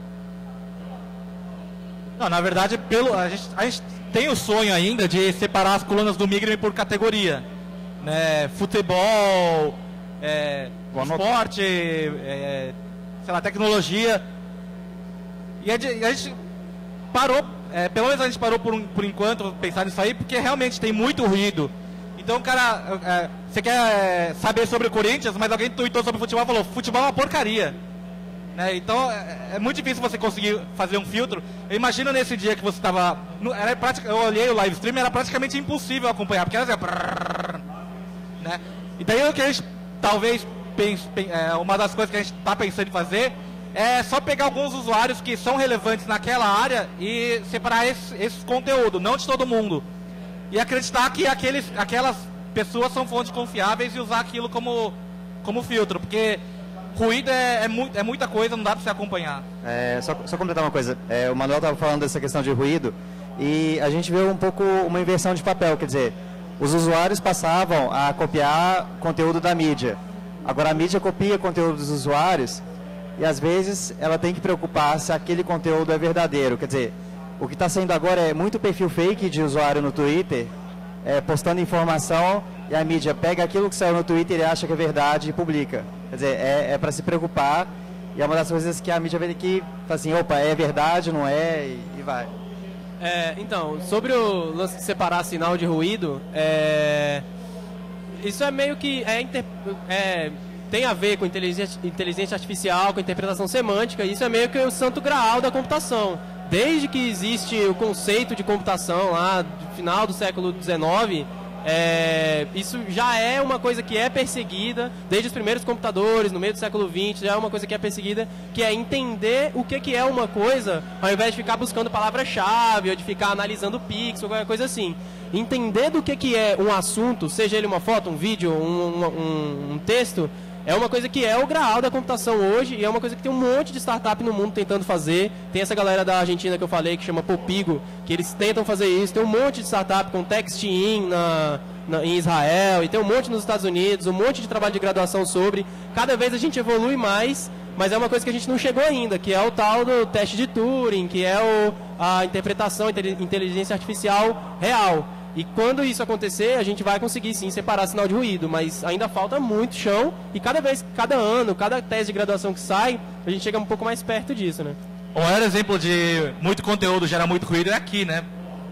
Não, na verdade, a gente tem o sonho ainda de separar as colunas do Migrime por categoria. Né? Futebol, esporte, sei lá, tecnologia. E a gente parou, pelo menos a gente parou por enquanto pensar nisso aí, porque realmente tem muito ruído. Então, cara, você quer saber sobre o Corinthians, mas alguém tweetou sobre futebol e falou, futebol é uma porcaria. Né? Então, é muito difícil você conseguir fazer um filtro. Eu imagino nesse dia que você estava... Eu olhei o live stream, era praticamente impossível acompanhar, porque era assim... Né? E daí o que a gente talvez uma das coisas que a gente está pensando em fazer é só pegar alguns usuários que são relevantes naquela área e separar esse conteúdo, não de todo mundo. E acreditar que aquelas pessoas são fontes confiáveis e usar aquilo como filtro, porque ruído é muita coisa, não dá para você acompanhar. Só completar uma coisa, o Manuel estava falando dessa questão de ruído e a gente vê um pouco uma inversão de papel, quer dizer, os usuários passavam a copiar conteúdo da mídia, agora a mídia copia conteúdo dos usuários e às vezes ela tem que preocupar se aquele conteúdo é verdadeiro, quer dizer, o que está saindo agora é muito perfil fake de usuário no Twitter, postando informação e a mídia pega aquilo que saiu no Twitter e acha que é verdade e publica. Quer dizer, é para se preocupar e é uma das coisas que a mídia vem aqui, fala assim, opa, é verdade, não é, e vai. Então, sobre o lance de separar sinal de ruído, isso é meio que tem a ver com inteligência artificial, com interpretação semântica, isso é meio que o santo graal da computação. Desde que existe o conceito de computação lá do final do século XIX, isso já é uma coisa que é perseguida, desde os primeiros computadores, no meio do século XX, já é uma coisa que é perseguida, que é entender o que é uma coisa, ao invés de ficar buscando palavra-chave, ou de ficar analisando pixel, qualquer coisa assim. Entender do que é um assunto, seja ele uma foto, um vídeo, um texto, é uma coisa que é o graal da computação hoje e é uma coisa que tem um monte de startup no mundo tentando fazer. Tem essa galera da Argentina que eu falei, que chama Popigo, que eles tentam fazer isso. Tem um monte de startup com TextIn em Israel e tem um monte nos Estados Unidos, um monte de trabalho de graduação sobre. Cada vez a gente evolui mais, mas é uma coisa que a gente não chegou ainda, que é o tal do teste de Turing, que é a interpretação, inteligência artificial real. E quando isso acontecer, a gente vai conseguir sim separar sinal de ruído, mas ainda falta muito chão e cada ano, cada tese de graduação que sai, a gente chega um pouco mais perto disso, né? O maior exemplo de muito conteúdo gera muito ruído é aqui, né?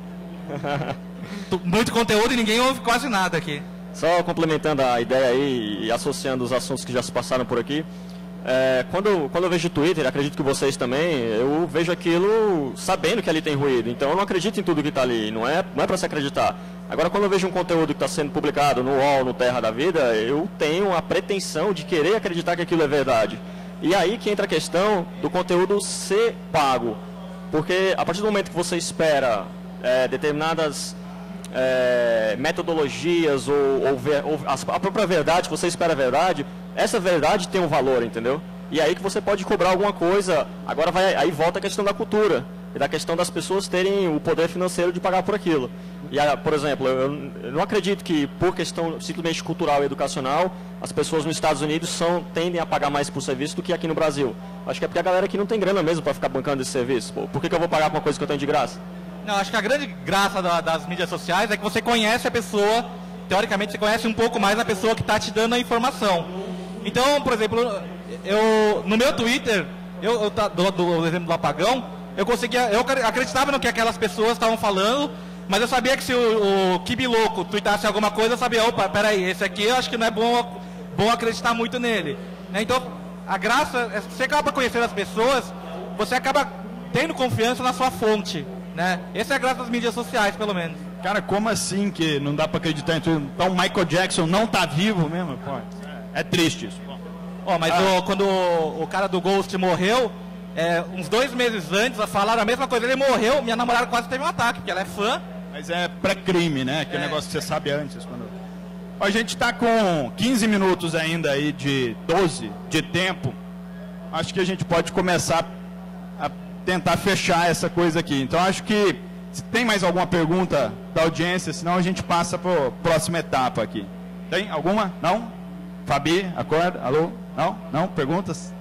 Muito conteúdo e ninguém ouve quase nada aqui. Só complementando a ideia aí e associando os assuntos que já se passaram por aqui, quando eu vejo Twitter, acredito que vocês também, eu vejo aquilo sabendo que ali tem ruído. Então eu não acredito em tudo que está ali, não é para se acreditar. Agora, quando eu vejo um conteúdo que está sendo publicado no UOL, no Terra da Vida, eu tenho a pretensão de querer acreditar que aquilo é verdade. E aí que entra a questão do conteúdo ser pago. Porque a partir do momento que você espera determinadas metodologias ou a própria verdade, que você espera a verdade, essa verdade tem um valor, entendeu? E aí que você pode cobrar alguma coisa. Agora aí volta a questão da cultura e da questão das pessoas terem o poder financeiro de pagar por aquilo. E, por exemplo, eu não acredito que por questão simplesmente cultural e educacional as pessoas nos Estados Unidos tendem a pagar mais por serviço do que aqui no Brasil. Acho que é porque a galera aqui não tem grana mesmo para ficar bancando esse serviço. Por que eu vou pagar por uma coisa que eu tenho de graça? Não, acho que a grande graça das mídias sociais é que você conhece a pessoa, teoricamente você conhece um pouco mais a pessoa que está te dando a informação. Então, por exemplo, no meu Twitter, do exemplo do apagão, eu acreditava no que aquelas pessoas estavam falando, mas eu sabia que se o Kibiloco tweetasse alguma coisa, eu sabia, opa, peraí, esse aqui eu acho que não é bom acreditar muito nele. Então, a graça, você acaba conhecendo as pessoas, você acaba tendo confiança na sua fonte. Né? Essa é a graça das mídias sociais, pelo menos. Cara, como assim que não dá pra acreditar em tudo? Então o Michael Jackson não tá vivo mesmo? Pô, é triste isso. Mas quando o cara do Ghost morreu, uns 2 meses antes, falaram a mesma coisa. Ele morreu, minha namorada quase teve um ataque, porque ela é fã. Mas é pré-crime, né? Aquele negócio que você sabe antes. A gente tá com 15 minutos ainda aí de 12 de tempo. acho que a gente pode começar a tentar fechar essa coisa aqui. Então, acho que se tem mais alguma pergunta da audiência, senão a gente passa para a próxima etapa aqui. Tem alguma? Não? Fabi, acorda? Alô? Não? Não? Perguntas?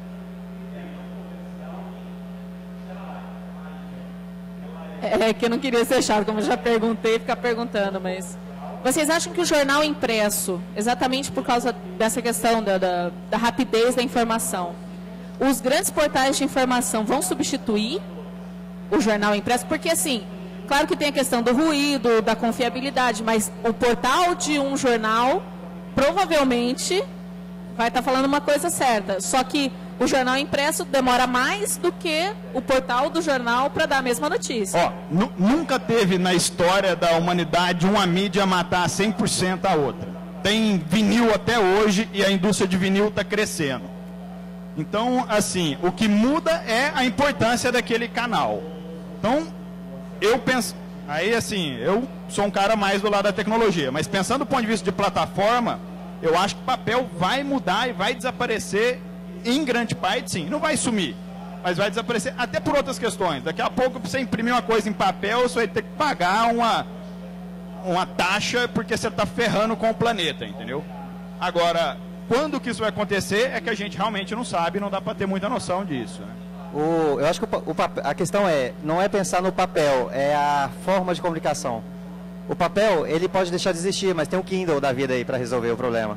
É que eu não queria ser chato, como eu já perguntei, ficar perguntando, mas... Vocês acham que o jornal impresso, exatamente por causa dessa questão da rapidez da informação, os grandes portais de informação vão substituir o jornal impresso? Porque, assim, claro que tem a questão do ruído, da confiabilidade, mas o portal de um jornal provavelmente vai estar falando uma coisa certa. Só que o jornal impresso demora mais do que o portal do jornal para dar a mesma notícia. Nunca teve na história da humanidade uma mídia matar 100% a outra. Tem vinil até hoje e a indústria de vinil está crescendo. Então, assim, o que muda é a importância daquele canal. Então, eu penso... Aí, assim, eu sou um cara mais do lado da tecnologia, mas pensando do ponto de vista de plataforma, eu acho que o papel vai mudar e vai desaparecer em grande parte, sim. Não vai sumir, mas vai desaparecer até por outras questões. Daqui a pouco, para você imprimir uma coisa em papel, você vai ter que pagar uma taxa porque você está ferrando com o planeta, entendeu? Agora, quando que isso vai acontecer é que a gente realmente não sabe, não dá para ter muita noção disso, né? Eu acho que a questão não é pensar no papel, é a forma de comunicação. O papel, ele pode deixar de existir, mas tem um Kindle da vida aí para resolver o problema.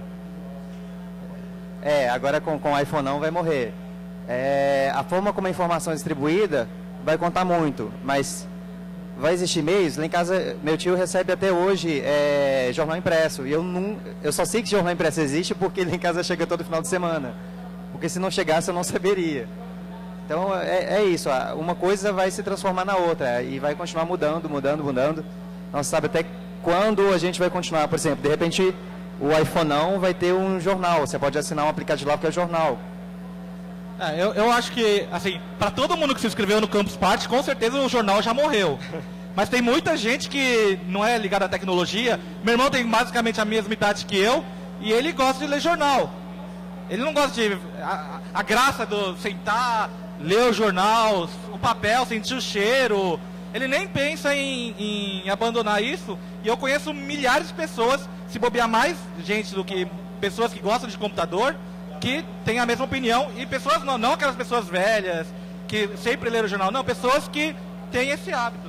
Agora com o iPhone não vai morrer. A forma como a informação é distribuída vai contar muito, mas vai existir meios. Lá em casa, meu tio recebe até hoje jornal impresso, e eu só sei que jornal impresso existe porque lá em casa chega todo final de semana. Porque se não chegasse eu não saberia. Então é isso, uma coisa vai se transformar na outra e vai continuar mudando. Não se sabe até quando a gente vai continuar. Por exemplo, de repente o iPhone não vai ter um jornal, você pode assinar um aplicativo lá que é jornal. Eu acho que, assim, para todo mundo que se inscreveu no Campus Party, com certeza o jornal já morreu. Mas tem muita gente que não é ligada à tecnologia. Meu irmão tem basicamente a mesma idade que eu e ele gosta de ler jornal. Ele não gosta de... A graça do sentar, ler o jornal, o papel, sentir o cheiro. Ele nem pensa em abandonar isso. E eu conheço milhares de pessoas, se bobear mais gente do que pessoas que gostam de computador, que têm a mesma opinião. E pessoas, não aquelas pessoas velhas, que sempre leram o jornal. Não, pessoas que têm esse hábito.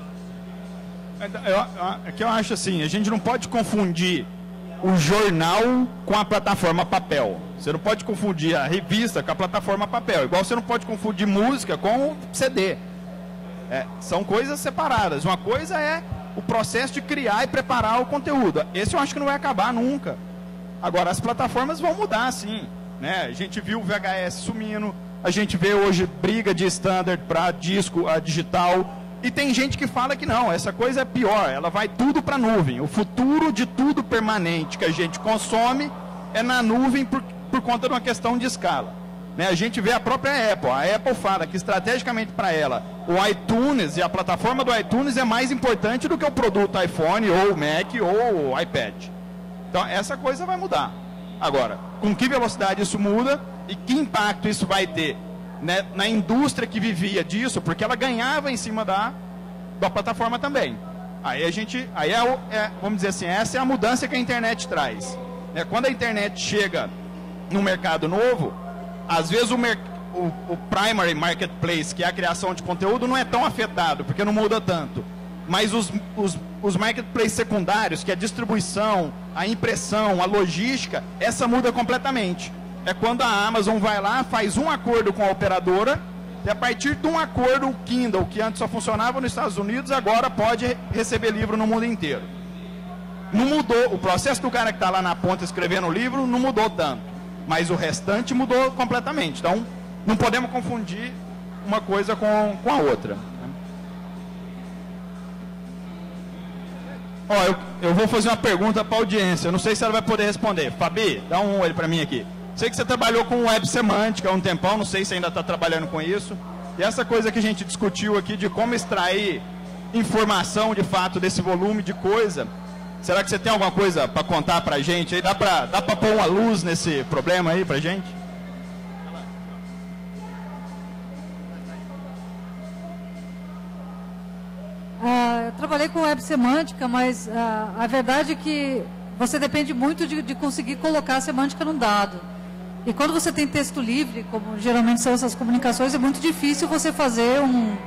É que eu acho assim, a gente não pode confundir o jornal com a plataforma papel. Você não pode confundir a revista com a plataforma papel. Igual você não pode confundir música com o CD. São coisas separadas. Uma coisa é o processo de criar e preparar o conteúdo. Esse eu acho que não vai acabar nunca. Agora, as plataformas vão mudar, sim. Né? A gente viu o VHS sumindo, a gente vê hoje briga de standard para disco a digital. E tem gente que fala que não, essa coisa é pior, ela vai tudo para a nuvem. O futuro de tudo permanente que a gente consome é na nuvem por conta de uma questão de escala. Né? A gente vê a própria Apple. A Apple fala que estrategicamente para ela, o iTunes e a plataforma do iTunes é mais importante do que o produto iPhone, ou o Mac, ou o iPad. Então, essa coisa vai mudar. Agora, com que velocidade isso muda e que impacto isso vai ter, né, na indústria que vivia disso, porque ela ganhava em cima da plataforma também. Vamos dizer assim, essa é a mudança que a internet traz. Quando a internet chega no mercado novo, às vezes o primary marketplace, que é a criação de conteúdo, não é tão afetado, porque não muda tanto. Mas os marketplaces secundários, que é a distribuição, a impressão, a logística, essa muda completamente. É quando a Amazon vai lá, faz um acordo com a operadora, e a partir de um acordo, o Kindle, que antes só funcionava nos Estados Unidos, agora pode receber livro no mundo inteiro. Não mudou, o processo do cara que está lá na ponta escrevendo o livro não mudou tanto, mas o restante mudou completamente. Então, não podemos confundir uma coisa com a outra. Eu vou fazer uma pergunta para a audiência, eu não sei se ela vai poder responder. Fabi, dá um olho para mim aqui. Sei que você trabalhou com web semântica há um tempão, não sei se ainda está trabalhando com isso. E essa coisa que a gente discutiu aqui de como extrair informação de fato desse volume de coisa, será que você tem alguma coisa para contar para a gente? Aí dá para pôr uma luz nesse problema aí para a gente? Eu trabalhei com web semântica, mas a verdade é que você depende muito de conseguir colocar a semântica num dado. E quando você tem texto livre, como geralmente são essas comunicações, é muito difícil você fazer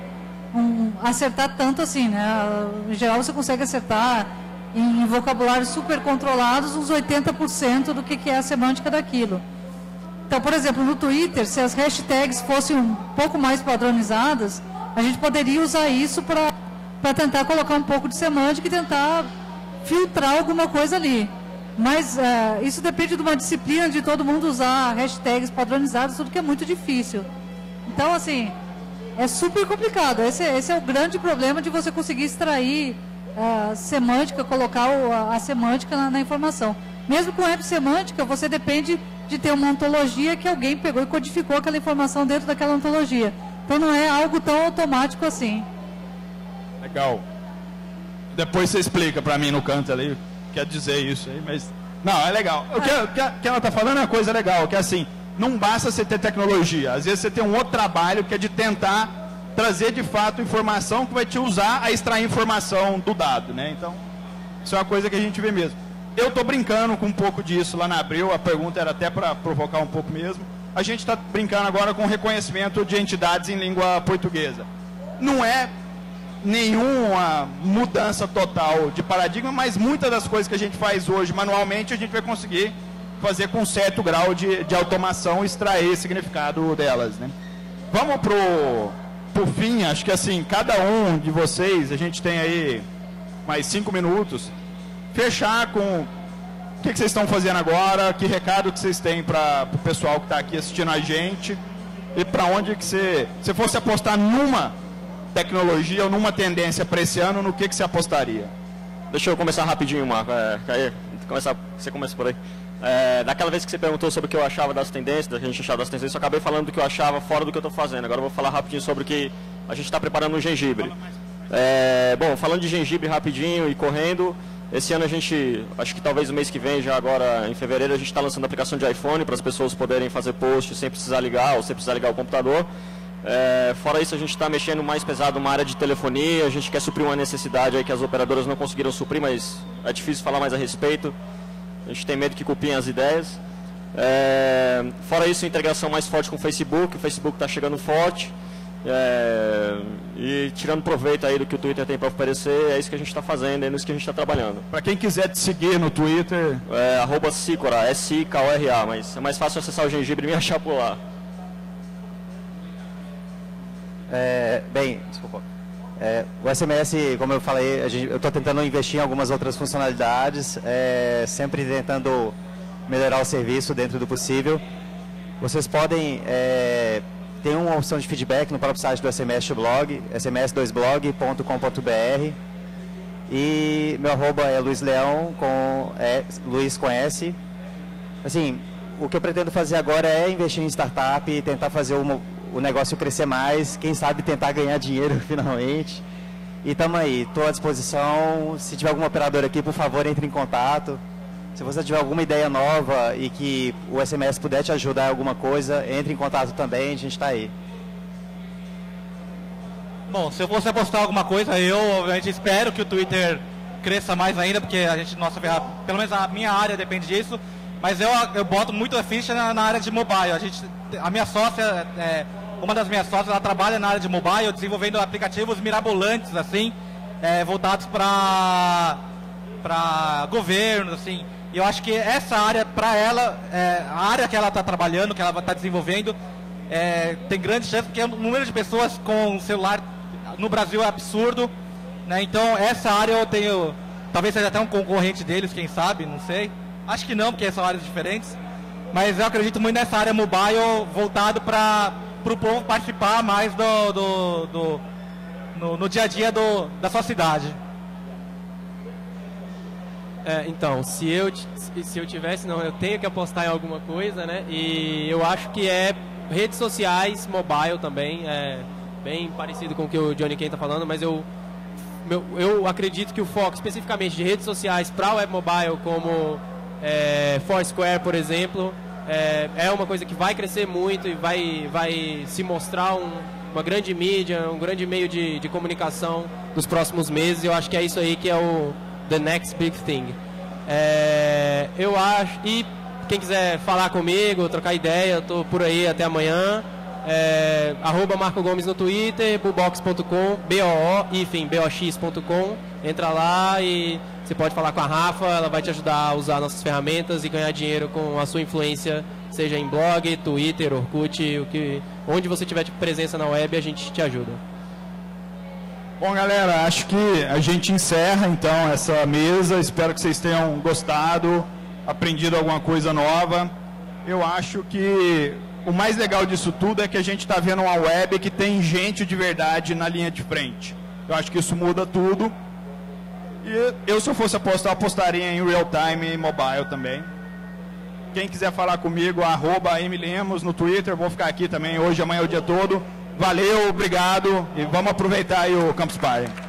acertar tanto assim, né? Em geral você consegue acertar em vocabulários super controlados uns 80% do que é a semântica daquilo. Então, por exemplo, no Twitter, se as hashtags fossem um pouco mais padronizadas, a gente poderia usar isso para tentar colocar um pouco de semântica e tentar filtrar alguma coisa ali. Mas isso depende de uma disciplina de todo mundo usar hashtags padronizadas, tudo que é muito difícil. Então, assim, é super complicado. Esse é o grande problema de você conseguir extrair semântica, colocar a semântica na informação. Mesmo com web semântica, você depende de ter uma ontologia que alguém pegou e codificou aquela informação dentro daquela ontologia. Então não é algo tão automático assim. Legal. Depois você explica para mim no canto ali, quer dizer isso aí, mas... Não, é legal. O que ela está falando é uma coisa legal, que é assim, não basta você ter tecnologia. Às vezes você tem um outro trabalho que é de tentar trazer de fato informação que vai te usar a extrair informação do dado, né? Então, isso é uma coisa que a gente vê mesmo. Eu estou brincando com um pouco disso lá na Abril, a pergunta era até para provocar um pouco mesmo. A gente está brincando agora com reconhecimento de entidades em língua portuguesa. Não é nenhuma mudança total de paradigma, mas muitas das coisas que a gente faz hoje manualmente, a gente vai conseguir fazer com certo grau de automação, extrair o significado delas, né? Vamos pro fim, acho que assim, cada um de vocês, a gente tem aí mais 5 minutos, fechar com o que vocês estão fazendo agora, que recado que vocês têm para o pessoal que está aqui assistindo a gente, e para onde que você fosse apostar numa tecnologia ou numa tendência para esse ano, no que você apostaria? Deixa eu começar rapidinho, Marco. Você começa por aí. Daquela vez que você perguntou sobre o que eu achava das tendências, da gente achava das tendências, eu acabei falando do que eu achava fora do que eu estou fazendo. Agora eu vou falar rapidinho sobre o que a gente está preparando no gengibre. Bom, falando de gengibre rapidinho e correndo, esse ano a gente, acho que talvez o mês que vem, já agora em fevereiro, a gente está lançando a aplicação de iPhone para as pessoas poderem fazer post sem precisar ligar ou sem precisar ligar o computador. Fora isso, a gente está mexendo mais pesado numa área de telefonia, a gente quer suprir uma necessidade aí que as operadoras não conseguiram suprir, mas é difícil falar mais a respeito. A gente tem medo que copiem as ideias. Fora isso, integração mais forte com o Facebook está chegando forte. E tirando proveito aí do que o Twitter tem para oferecer, é isso que a gente está fazendo, é nisso que a gente está trabalhando. Para quem quiser te seguir no Twitter... @Sikora, S-I-K-O-R-A, mas é mais fácil acessar o gengibre e me achar por lá. Desculpa. O SMS, como eu falei, eu estou tentando investir em algumas outras funcionalidades, sempre tentando melhorar o serviço dentro do possível. Vocês podem ter uma opção de feedback no próprio site do SMS Blog, sms2blog.com.br, e meu arroba é Luiz Leão, Luiz com S. Assim, o que eu pretendo fazer agora é investir em startup e tentar fazer o negócio crescer mais, quem sabe tentar ganhar dinheiro finalmente. E estamos aí, estou à disposição. Se tiver algum operador aqui, por favor, entre em contato. Se você tiver alguma ideia nova e que o SMS puder te ajudar em alguma coisa, entre em contato também, a gente está aí. Bom, se eu fosse apostar alguma coisa, eu obviamente espero que o Twitter cresça mais ainda, porque a gente, pelo menos a minha área depende disso, mas eu boto muito a ficha na área de mobile. A minha sócia, uma das minhas sócias, ela trabalha na área de mobile, desenvolvendo aplicativos mirabolantes, assim, voltados para governos, assim. E eu acho que essa área, para ela, a área que ela está trabalhando, que ela está desenvolvendo, tem grande chance, porque o número de pessoas com celular no Brasil é absurdo, né? Então, essa área eu tenho, talvez seja até um concorrente deles, quem sabe, não sei. Acho que não, porque são áreas diferentes. Mas eu acredito muito nessa área mobile, voltado para o povo participar mais no dia a dia da sua cidade. Então, se eu tivesse, eu tenho que apostar em alguma coisa, né? E eu acho que redes sociais, mobile também, bem parecido com o que o Johnny Kane está falando, mas eu acredito que o foco especificamente de redes sociais para web mobile, como Foursquare, por exemplo, é uma coisa que vai crescer muito e vai se mostrar uma grande mídia, um grande meio de comunicação dos próximos meses. Eu acho que é isso aí que é o the next big thing. Eu acho, e quem quiser falar comigo, trocar ideia, eu estou por aí até amanhã. @Marco Gomes no Twitter, bubox.com, box.com. Entra lá e você pode falar com a Rafa, ela vai te ajudar a usar nossas ferramentas e ganhar dinheiro com a sua influência, seja em blog, Twitter, Orkut, onde você tiver presença na web, a gente te ajuda. Bom, galera, acho que a gente encerra então essa mesa. Espero que vocês tenham gostado, aprendido alguma coisa nova. Eu acho que o mais legal disso tudo é que a gente está vendo uma web que tem gente de verdade na linha de frente. Eu acho que isso muda tudo. E eu, se eu fosse apostar, apostaria em real time e mobile também. Quem quiser falar comigo, @mlemos no Twitter, vou ficar aqui também hoje, amanhã, o dia todo. Valeu, obrigado e vamos aproveitar aí o Campus Party.